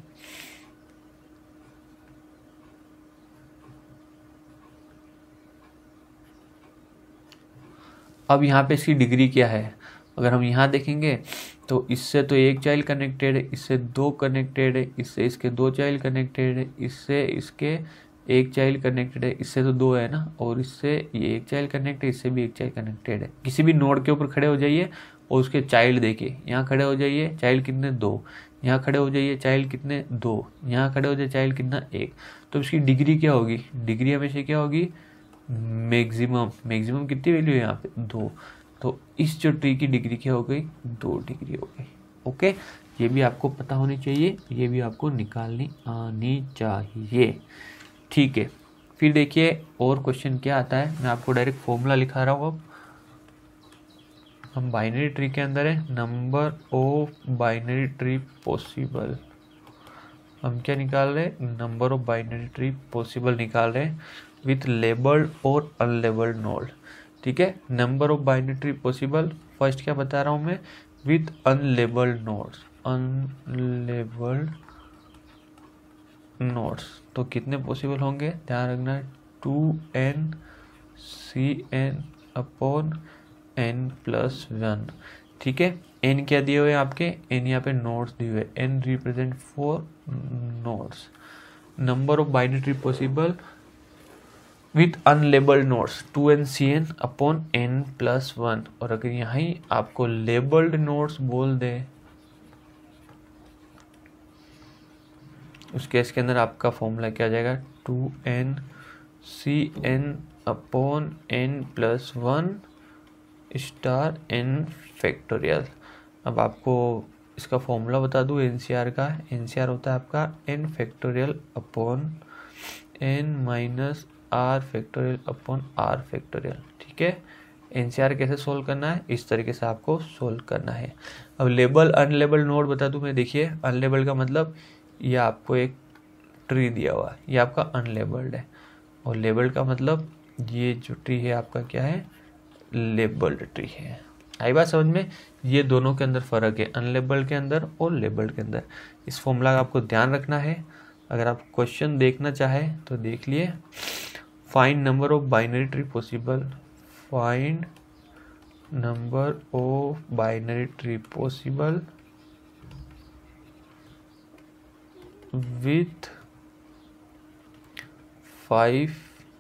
A: अब यहाँ पे इसकी डिग्री क्या है, अगर हम यहाँ देखेंगे तो इससे तो एक चाइल्ड कनेक्टेड है, इससे दो कनेक्टेड है, इससे इसके दो चाइल्ड कनेक्टेड है, इससे इसके एक चाइल्ड कनेक्टेड है, इससे तो दो है ना, और इससे ये एक चाइल्ड कनेक्टेड है, इससे भी एक चाइल्ड कनेक्टेड है। किसी भी नोड के ऊपर खड़े हो जाइए और उसके चाइल्ड देखिए, यहाँ खड़े हो जाइए, चाइल्ड कितने, दो। यहाँ खड़े हो जाइए, चाइल्ड कितने, दो। यहाँ खड़े हो जाइए, चाइल्ड कितना, एक। तो इसकी डिग्री क्या होगी, डिग्री हमेशा क्या होगी, मैक्सिमम। मैक्सिमम कितनी वैल्यू है यहाँ पे, दो। तो इस जो ट्री की डिग्री क्या हो गई, दो डिग्री हो गई। ओके, ये भी आपको पता होनी चाहिए, ये भी आपको निकालनी आनी चाहिए। ठीक है, फिर देखिए और क्वेश्चन क्या आता है, मैं आपको डायरेक्ट फॉर्मूला लिखा रहा हूँ। अब हम बाइनरी ट्री के अंदर है, number of binary tree possible. हम क्या निकाल रहे हैं, number of binary tree possible निकाल रहे हैं विथ लेबल्ड और अनलेबल्ड नोड। ठीक है, number of binary tree possible, first क्या बता रहा हूँ मैं, with unlabelled nodes, unlabelled nodes. तो कितने पॉसिबल होंगे, ध्यान रखना है, two N C N upon N plus one. ठीक है, एन क्या दिए हुए आपके, एन यहाँ पे नोड्स दिए हुए, N represent four nodes. Number of binary tree possible with unlabelled nodes two N C N upon N plus one. और अगर यहाँ ही आपको लेबल्ड नोड्स बोल दे, उस केस के अंदर आपका फॉर्मूला क्या आ जाएगा, two N C N upon N plus one star N factorial. अब आपको इसका फॉर्मूला बता दूं एनसीआर का, एनसीआर होता है आपका N factorial upon N minus R factorial upon R factorial. ठीक है, एनसीआर कैसे सोल्व करना है, इस तरीके से आपको सोल्व करना है। अब लेबल अनलेबल नोड बता दूं मैं, देखिए अनलेबल का मतलब ये आपको एक ट्री दिया हुआ है, ये आपका अनलेबल्ड है, और लेबल का मतलब ये जो ट्री है आपका क्या है, लेबल्ड ट्री है। आई बात समझ में, ये दोनों के अंदर फ़र्क है, अनलेबल्ड के अंदर और लेबल्ड के अंदर। इस फॉर्मूला का आपको ध्यान रखना है। अगर आप क्वेश्चन देखना चाहें तो देख लिए, find number of binary tree possible, find number of binary tree possible with five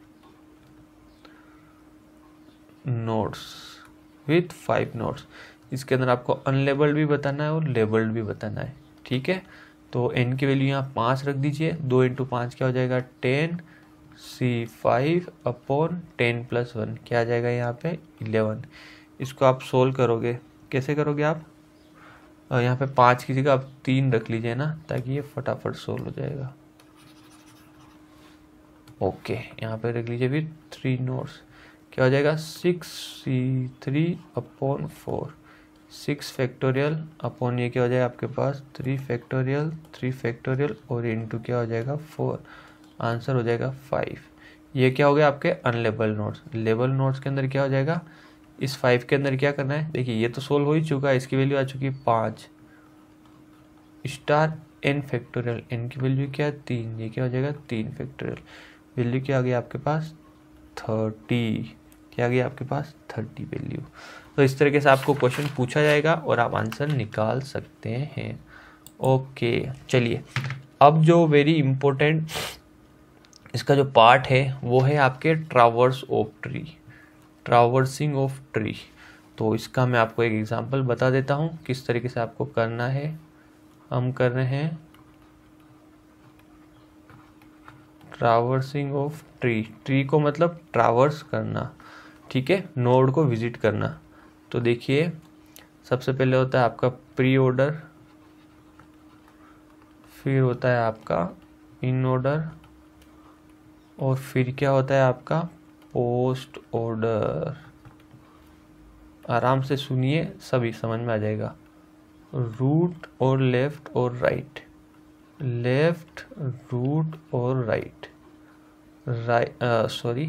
A: nodes, with five nodes. इसके अंदर आपको अनलेबल्ड भी बताना है और लेबल्ड भी बताना है। ठीक है, तो एन की वैल्यू यहाँ पाँच रख दीजिए, दो इंटू पाँच क्या हो जाएगा, ten C five upon ten plus one क्या आ जाएगा यहाँ पे, इलेवन। इसको आप सोल्व करोगे, कैसे करोगे आप, यहाँ पे पाँच की जगह आप तीन रख लीजिए ना, ताकि ये फटाफट सोल्व हो जाएगा। ओके, यहाँ पे रख लीजिए विथ थ्री नोड्स, क्या हो जाएगा, six C three upon four, six factorial upon ये क्या हो जाएगा आपके पास, थ्री फैक्टोरियल, थ्री फैक्टोरियल और इंटू क्या हो जाएगा, फोर, आंसर हो जाएगा फाइव। ये क्या हो गया आपके अनलेबल नोट्स। लेबल नोट्स के अंदर क्या हो जाएगा, इस फाइव के अंदर क्या करना है, देखिए ये तो सोल्व हो ही चुका है, इसकी वैल्यू आ चुकी है पाँच स्टार एन फैक्टोरियल, एन की वैल्यू क्या है, तीन, ये क्या हो जाएगा, तीन फैक्टोरियल, वैल्यू क्या आ गया आपके पास, थर्टी, क्या आ गया आपके पास, थर्टी वैल्यू। तो इस तरीके से आपको क्वेश्चन पूछा जाएगा और आप आंसर निकाल सकते हैं। ओके, चलिए अब जो वेरी इंपॉर्टेंट इसका जो पार्ट है वो है आपके traverse of tree, traversing of tree. तो इसका मैं आपको एक एग्जांपल बता देता हूँ किस तरीके से आपको करना है। हम कर रहे हैं ट्रावर्सिंग ऑफ ट्री, ट्री को मतलब ट्रावर्स करना, ठीक है, नोड को विजिट करना। तो देखिए सबसे पहले होता है आपका प्री ऑर्डर, फिर होता है आपका इन ऑर्डर, और फिर क्या होता है आपका पोस्ट ऑर्डर। आराम से सुनिए, सभी समझ में आ जाएगा। रूट और लेफ्ट और राइट, लेफ्ट रूट और right, right sorry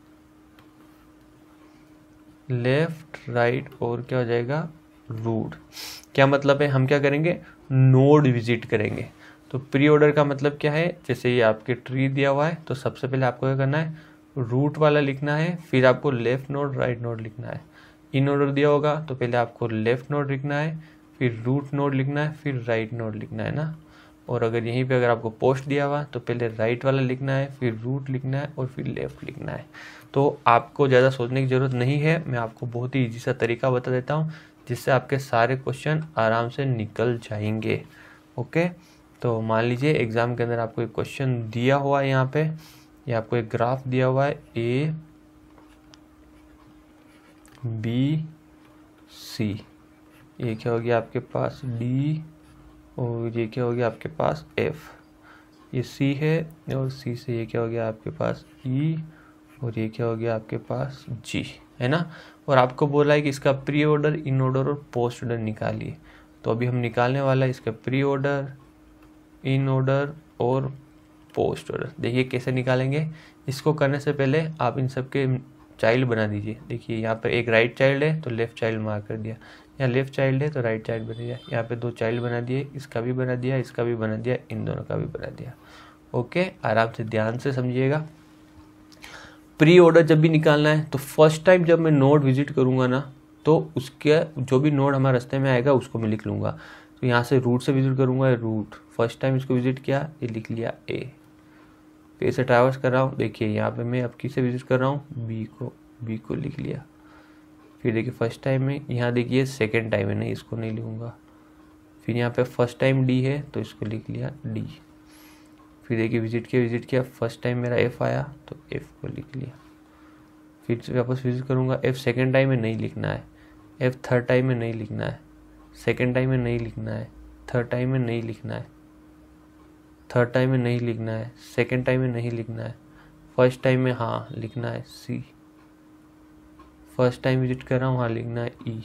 A: left right और क्या हो जाएगा, रूट। क्या मतलब है, हम क्या करेंगे, नोड विजिट करेंगे। तो प्री ऑर्डर का मतलब क्या है, जैसे ये आपके ट्री दिया हुआ है तो सबसे पहले आपको क्या करना है, रूट वाला लिखना है, फिर आपको लेफ्ट नोड राइट नोड लिखना है। इन ऑर्डर दिया होगा तो पहले आपको लेफ्ट नोड लिखना है, फिर रूट नोड लिखना है, फिर राइट नोड लिखना है ना। और अगर यहीं पे अगर आपको पोस्ट दिया हुआ तो पहले राइट वाला लिखना है, फिर रूट लिखना है और फिर लेफ्ट लिखना है। तो आपको ज़्यादा सोचने की ज़रूरत नहीं है, मैं आपको बहुत ही ईजी सा तरीका बता देता हूँ जिससे आपके सारे क्वेश्चन आराम से निकल जाएंगे। ओके, तो मान लीजिए एग्ज़ाम के अंदर आपको एक क्वेश्चन दिया हुआ है, यहाँ पे ये या आपको एक ग्राफ दिया हुआ है ए बी सी, ये क्या हो गया आपके पास डी, और ये क्या हो गया आपके पास एफ, ये सी है, और सी से ये क्या हो गया आपके पास ई, और ये क्या हो गया आपके पास जी। है ना। और आपको बोला है कि इसका प्री ऑर्डर, इन ऑर्डर और पोस्ट ऑर्डर निकालिए। तो अभी हम निकालने वाला है इसका प्री ऑर्डर, इन ऑर्डर और पोस्ट ऑर्डर। देखिए कैसे निकालेंगे। इसको करने से पहले आप इन सब के चाइल्ड बना दीजिए। देखिए यहाँ पर एक राइट चाइल्ड है तो लेफ्ट चाइल्ड मार्क कर दिया, यहाँ लेफ्ट चाइल्ड है तो राइट चाइल्ड बना दिया, यहाँ पे दो चाइल्ड बना दिए, इसका भी बना दिया, इसका भी बना दिया, इन दोनों का भी बना दिया। ओके, आराम से ध्यान से समझिएगा। प्री ऑर्डर जब भी निकालना है तो फर्स्ट टाइम जब मैं नोड विजिट करूंगा ना, तो उसके जो भी नोड हमारे रास्ते में आएगा उसको मैं लिख लूँगा। तो यहाँ से रूट से विजिट करूँगा, रूट फर्स्ट टाइम इसको विजिट किया, ये लिख लिया ए। फिर से ट्रैवर्स कर रहा हूँ, देखिए यहाँ पे मैं अब किसे विजिट कर रहा हूँ, बी को, बी को लिख लिया। फिर देखिए फर्स्ट टाइम में, यहाँ देखिए सेकेंड टाइम है, नहीं इसको नहीं लिखूँगा। फिर यहाँ पे फर्स्ट टाइम डी है तो इसको लिख लिया डी। फिर देखिए विजिट किया, विजिट किया, फर्स्ट टाइम मेरा एफ आया तो एफ को लिख लिया। फिर से वापस विजिट करूँगा, एफ सेकेंड टाइम में नहीं लिखना है, एफ थर्ड टाइम में नहीं लिखना है, सेकेंड टाइम में नहीं लिखना है, थर्ड टाइम में नहीं लिखना है, थर्ड टाइम में नहीं लिखना है, सेकेंड टाइम में नहीं लिखना है, फर्स्ट टाइम में हाँ लिखना है सी, फर्स्ट टाइम विजिट कर रहा हूँ हाँ लिखना है ई,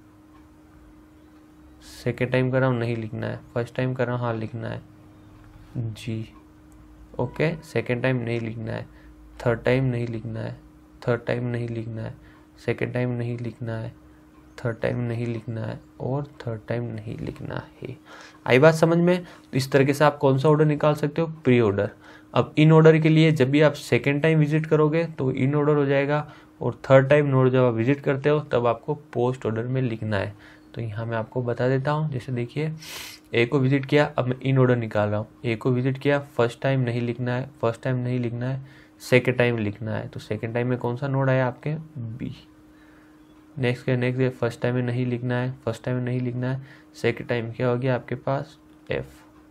A: सेकेंड टाइम कर रहा हूँ नहीं लिखना है, फर्स्ट टाइम कर रहा हूँ हाँ लिखना है जी। ओके, सेकेंड टाइम नहीं लिखना है, थर्ड टाइम नहीं लिखना है, थर्ड टाइम नहीं लिखना है, सेकेंड टाइम नहीं लिखना है, थर्ड टाइम नहीं लिखना है और थर्ड टाइम नहीं लिखना है। आई बात समझ में। तो इस तरीके से आप कौन सा ऑर्डर निकाल सकते हो, प्री ऑर्डर। अब इन ऑर्डर के लिए जब भी आप सेकेंड टाइम विजिट करोगे तो इन ऑर्डर हो जाएगा, और थर्ड टाइम नोड जब आप विजिट करते हो तब आपको पोस्ट ऑर्डर में लिखना है। तो यहाँ मैं आपको बता देता हूँ। जैसे देखिए ए को विजिट किया, अब मैं इन ऑर्डर निकाल रहा हूँ। ए को विजिट किया, फर्स्ट टाइम नहीं लिखना है, फर्स्ट टाइम नहीं लिखना है, सेकेंड टाइम लिखना है। तो सेकेंड टाइम में कौन सा नोड आया आपके, बी। नेक्स्ट क्या, नेक्स्ट फर्स्ट टाइम में नहीं लिखना है, फर्स्ट टाइम में नहीं लिखना है, सेकेंड टाइम क्या हो गया आपके पास, एफ,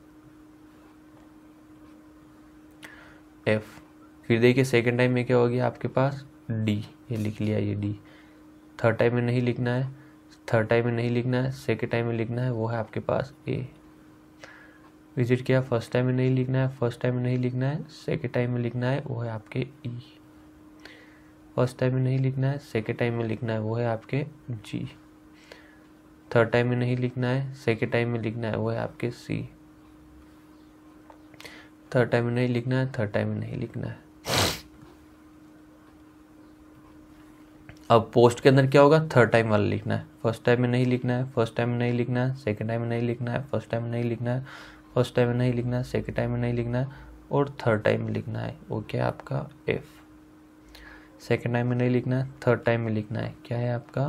A: एफ। फिर देखिए सेकेंड टाइम में क्या हो गया आपके पास, डी, ये लिख लिया, ये डी। थर्ड टाइम में नहीं लिखना है, थर्ड टाइम में नहीं लिखना है, सेकेंड टाइम में लिखना है, वो है आपके पास ए। विजिट किया, फर्स्ट टाइम में नहीं लिखना है, फर्स्ट टाइम में नहीं लिखना है, सेकेंड टाइम में लिखना है, वो है आपके ई। फर्स्ट टाइम में नहीं लिखना है, सेकेंड टाइम में लिखना है, वो है आपके जी। थर्ड टाइम में नहीं लिखना है, सेकेंड टाइम में लिखना है, वो है आपके सी। थर्ड टाइम में नहीं लिखना है, थर्ड टाइम में नहीं लिखना है। अब पोस्ट के अंदर क्या होगा, थर्ड टाइम वाला लिखना है। फर्स्ट टाइम में नहीं लिखना है, फर्स्ट टाइम में नहीं लिखना है, सेकेंड टाइम में नहीं लिखना है, फर्स्ट टाइम में नहीं लिखना है, फर्स्ट टाइम में नहीं लिखना है, सेकेंड टाइम में नहीं लिखना है और थर्ड टाइम में लिखना है, वो क्या है आपका एफ। सेकेंड टाइम में नहीं लिखना है, थर्ड टाइम में लिखना है, क्या है आपका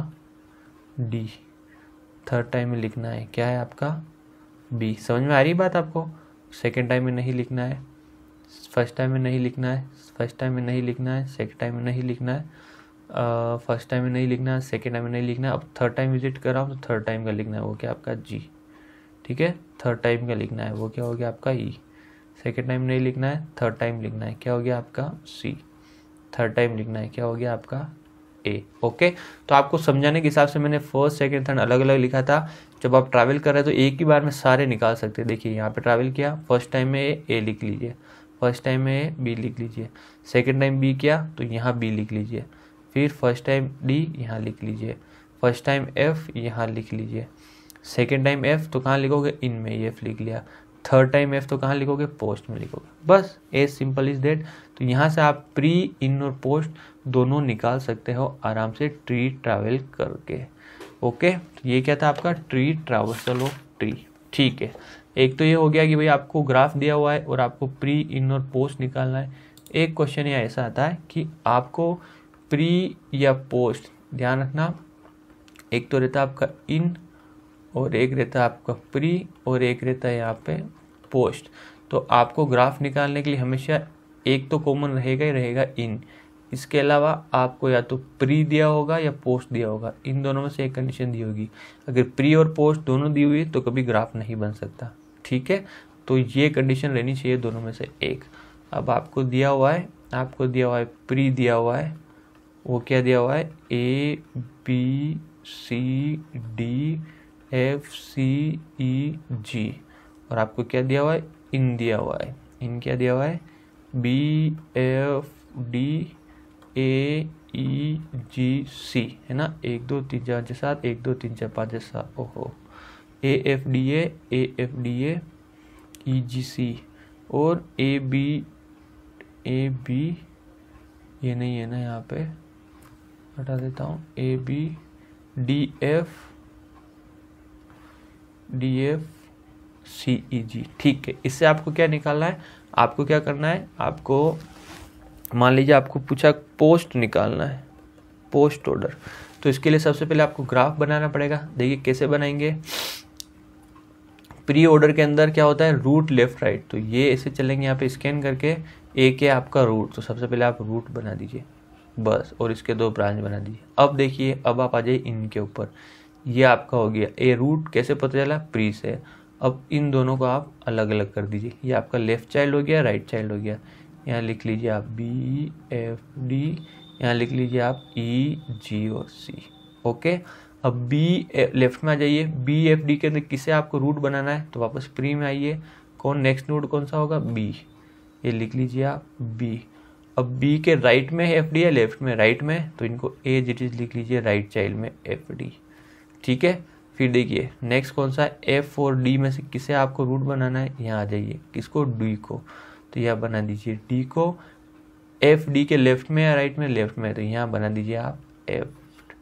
A: डी। थर्ड टाइम में लिखना है, क्या है आपका बी। समझ में आ रही बात आपको। सेकेंड टाइम में नहीं लिखना है, फर्स्ट टाइम में नहीं लिखना है, फर्स्ट टाइम में नहीं लिखना है, सेकेंड टाइम में नहीं लिखना है, फर्स्ट टाइम में नहीं लिखना है, सेकेंड टाइम में नहीं लिखना है। अब थर्ड टाइम विजिट कर रहा हूँ तो थर्ड टाइम का लिखना है, वो क्या आपका जी। ठीक है, थर्ड टाइम का लिखना है, वो क्या हो गया आपका ई। सेकेंड टाइम नहीं लिखना है, थर्ड टाइम लिखना है, क्या हो गया आपका सी। थर्ड टाइम लिखना है, क्या हो गया आपका ए। ओके, तो आपको समझाने के हिसाब से मैंने फर्स्ट सेकंड थर्ड अलग अलग लिखा था। जब आप ट्रैवल कर रहे हैं तो एक ही बार में सारे निकाल सकते हैं। देखिए यहाँ पे ट्रैवल किया, फर्स्ट टाइम में ए लिख लीजिए, फर्स्ट टाइम में बी लिख लीजिए, सेकंड टाइम बी किया तो यहाँ बी लिख लीजिए, फिर फर्स्ट टाइम डी यहाँ लिख लीजिए, फर्स्ट टाइम एफ यहाँ लिख लीजिए, सेकेंड टाइम एफ तो कहाँ लिखोगे, इन में एफ लिख लिया, थर्ड टाइम एफ तो कहाँ लिखोगे, पोस्ट में लिखोगे। बस एज सिंपल इज दैट। तो यहाँ से आप प्री, इन और पोस्ट दोनों निकाल सकते हो आराम से ट्री ट्रैवल करके। ओके, तो ये क्या था आपका ट्री ट्रैवर्सल ऑफ ट्री। ठीक है, एक तो ये हो गया कि भाई आपको ग्राफ दिया हुआ है और आपको प्री, इन और पोस्ट निकालना है। एक क्वेश्चन यहाँ ऐसा आता है कि आपको प्री या पोस्ट, ध्यान रखना, एक तो रहता है आपका इन और एक रहता है आपका प्री और एक रहता है यहाँ पे पोस्ट। तो आपको ग्राफ निकालने के लिए हमेशा एक तो कॉमन रहेगा ही रहेगा इन, इसके अलावा आपको या तो प्री दिया होगा या पोस्ट दिया होगा, इन दोनों में से एक कंडीशन दी होगी। अगर प्री और पोस्ट दोनों दी हुई तो कभी ग्राफ नहीं बन सकता। ठीक है, तो ये कंडीशन रहनी चाहिए दोनों में से एक। अब आपको दिया हुआ है, आपको दिया हुआ है प्री दिया हुआ है, वो क्या दिया हुआ है, A B C D F C E G, और आपको क्या दिया हुआ है, इन दिया हुआ है। इन क्या दिया हुआ है, B F D A E G C है ना, एक दो तीन चार छः सात, एक दो तीन चार पाँच छः सात, ओहो, A F D A, A F D A, E G C, और ए बी, ए बी ये नहीं है ना, यहाँ पे हटा देता हूँ, A B D F, D F C E G. ठीक है, इससे आपको क्या निकालना है, आपको क्या करना है, आपको मान लीजिए आपको पूछा पोस्ट निकालना है, पोस्ट ऑर्डर, तो इसके लिए सबसे पहले आपको ग्राफ बनाना पड़ेगा। देखिए कैसे बनाएंगे, प्री ऑर्डर के अंदर क्या होता है, रूट लेफ्ट राइट, तो ये ऐसे चलेंगे यहाँ पे स्कैन करके, एक है आपका रूट, तो सबसे पहले आप रूट बना दीजिए बस, और इसके दो ब्रांच बना दीजिए। अब देखिए, अब आप आ जाइए इनके ऊपर, ये आपका हो गया ए रूट, कैसे पता चला, प्री से। अब इन दोनों को आप अलग अलग कर दीजिए, ये आपका लेफ्ट चाइल्ड हो गया, राइट चाइल्ड हो गया, यहाँ लिख लीजिए आप बी एफ डी, यहाँ लिख लीजिए आप ई जी और सी। ओके, अब बी लेफ्ट में आ जाइए, बी एफ डी के अंदर किसे आपको रूट बनाना है, तो वापस प्री में आइए, कौन नेक्स्ट नोड कौन सा होगा, बी, ये लिख लीजिए आप बी। अब बी के राइट में एफ डी है, लेफ्ट में राइट में, तो इनको ए इट इज लिख लीजिए राइट चाइल्ड में एफ डी। ठीक है, फिर देखिए नेक्स्ट कौन सा है, एफ और डी में से किसे आपको रूट बनाना है, यहाँ आ जाइए, किसको, डी को, तो यहाँ बना दीजिए डी को। एफ डी के लेफ्ट में या राइट में, लेफ्ट में, तो यहाँ बना दीजिए आप एफ।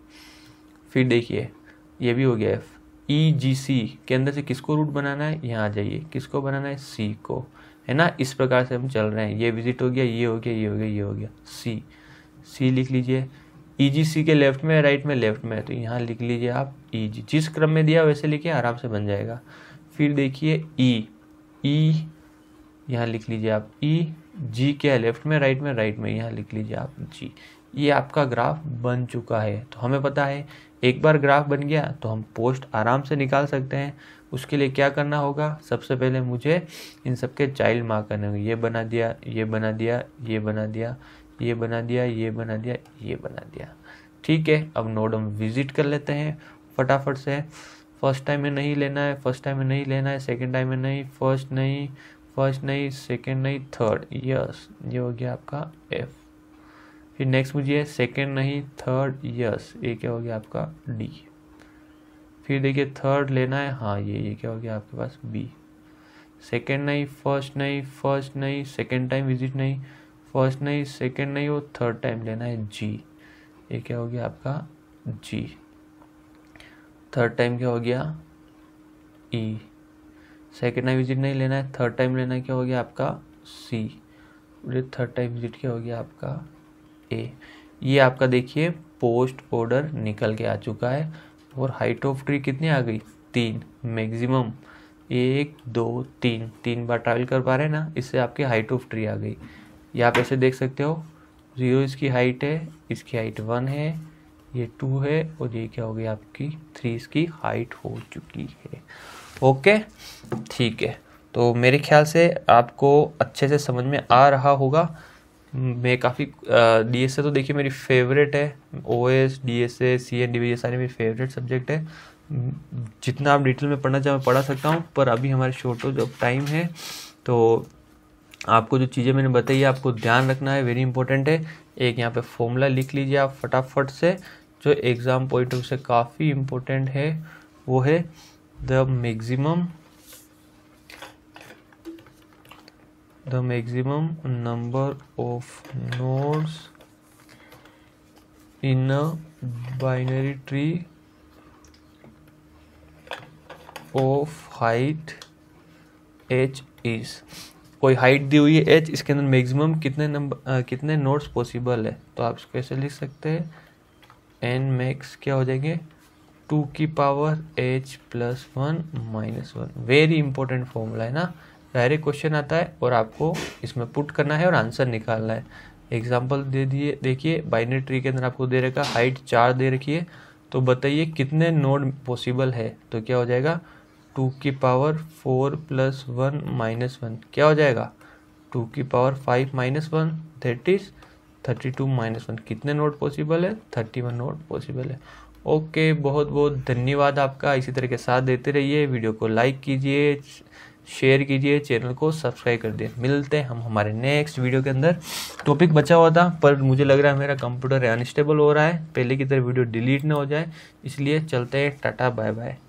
A: फिर देखिए ये भी हो गया एफ। ई जी सी के अंदर से किसको रूट बनाना है, यहाँ आ जाइए, किसको बनाना है, सी को, है ना। इस प्रकार से हम चल रहे हैं, ये विजिट हो गया, ये हो गया, ये हो गया, ये हो गया, सी, सी लिख लीजिए। ई जी सी के लेफ्ट में, राइट में, लेफ्ट में, तो यहाँ लिख लीजिए आप ई जी, जिस क्रम में दिया वैसे लिखिए, आराम से बन जाएगा। फिर देखिए ई, ई यहाँ लिख लीजिए आप ई, जी क्या है, लेफ्ट में, राइट में, राइट में, यहाँ लिख लीजिए आप जी। ये आपका ग्राफ बन चुका है। तो हमें पता है एक बार ग्राफ बन गया तो हम पोस्ट आराम से निकाल सकते हैं। उसके लिए क्या करना होगा, सबसे पहले मुझे इन सबके चाइल्ड मार्क करने होंगे। ये बना दिया, ये बना दिया, ये बना दिया, ये बना दिया, ये बना दिया, ये बना दिया। ठीक है, अब नोड हम विजिट कर लेते हैं फटाफट से। फर्स्ट टाइम में नहीं लेना है, फर्स्ट टाइम में नहीं लेना है, सेकेंड टाइम में नहीं, फर्स्ट नहीं, फर्स्ट नहीं, सेकेंड नहीं, थर्ड, यस, ये हो गया आपका एफ। फिर नेक्स्ट मुझे सेकेंड नहीं, थर्ड, यस, ये क्या हो गया आपका डी। फिर देखिए थर्ड लेना है, हाँ ये ये क्या हो गया आपके पास बी। सेकेंड नहीं, फर्स्ट नहीं, फर्स्ट नहीं, सेकेंड टाइम विजिट नहीं, फर्स्ट नहीं, सेकेंड नहीं, और थर्ड टाइम लेना है जी। ये क्या हो गया आपका जी। थर्ड टाइम क्या हो गया ई। सेकेंड टाइम विजिट नहीं लेना है, थर्ड टाइम लेना है, क्या हो गया आपका सी। थर्ड टाइम विजिट क्या हो गया आपका ए। ये आपका देखिए पोस्ट ऑर्डर निकल के आ चुका है। और हाइट ऑफ ट्री कितनी आ गई, तीन, मैक्सिमम एक दो तीन, तीन बार ट्रैवल कर पा रहे हैं ना, इससे आपकी हाइट ऑफ ट्री आ गई। ये आप ऐसे देख सकते हो, जीरो इसकी हाइट है, इसकी हाइट वन है, ये टू है, और ये क्या हो गई आपकी थ्री इसकी हाइट हो चुकी है। ओके, ठीक है, तो मेरे ख्याल से आपको अच्छे से समझ में आ रहा होगा। मैं काफ़ी डी एस ए तो देखिए मेरी फेवरेट है, O S, D S A, C N D B, ये सारे मेरी फेवरेट सब्जेक्ट है। जितना आप डिटेल में पढ़ना चाहे मैं पढ़ा सकता हूँ, पर अभी हमारे शॉर्टेज ऑफ टाइम है, तो आपको जो चीज़ें मैंने बताई है आपको ध्यान रखना है, वेरी इंपॉर्टेंट है। एक यहाँ पे फॉर्मूला लिख लीजिए आप फटाफट से, जो एग्ज़ाम पॉइंट ऑफ से काफ़ी इम्पोर्टेंट है, वो है the maximum the maximum number of nodes in a binary tree of height h is। कोई हाइट दी हुई है h, इसके अंदर मैक्सिमम कितने नंबर कितने नोड्स पॉसिबल है, तो आप इसको कैसे लिख सकते हैं, n मैक्स क्या हो जाएंगे टू की power h plus one minus one. Very important formula है ना, डायरेक्ट क्वेश्चन आता है और आपको इसमें पुट करना है और आंसर निकालना है। एग्जांपल दे दिए, देखिए बाइनरी ट्री के अंदर आपको दे रखा हाइट चार दे रखी है, तो बताइए कितने नोड पॉसिबल है, तो क्या हो जाएगा टू की power four plus one minus one, क्या हो जाएगा टू की power five minus one, that is thirty two minus one. कितने नोड पॉसिबल है, थर्टी वन नोड पॉसिबल है। ओके, बहुत बहुत धन्यवाद आपका, इसी तरह के साथ देते रहिए, वीडियो को लाइक कीजिए, शेयर कीजिए, चैनल को सब्सक्राइब कर दिए। मिलते हैं हम हमारे नेक्स्ट वीडियो के अंदर। टॉपिक बचा हुआ था पर मुझे लग रहा है मेरा कंप्यूटर अनस्टेबल हो रहा है, पहले की तरह वीडियो डिलीट ना हो जाए, इसलिए चलते हैं। टाटा बाय बाय।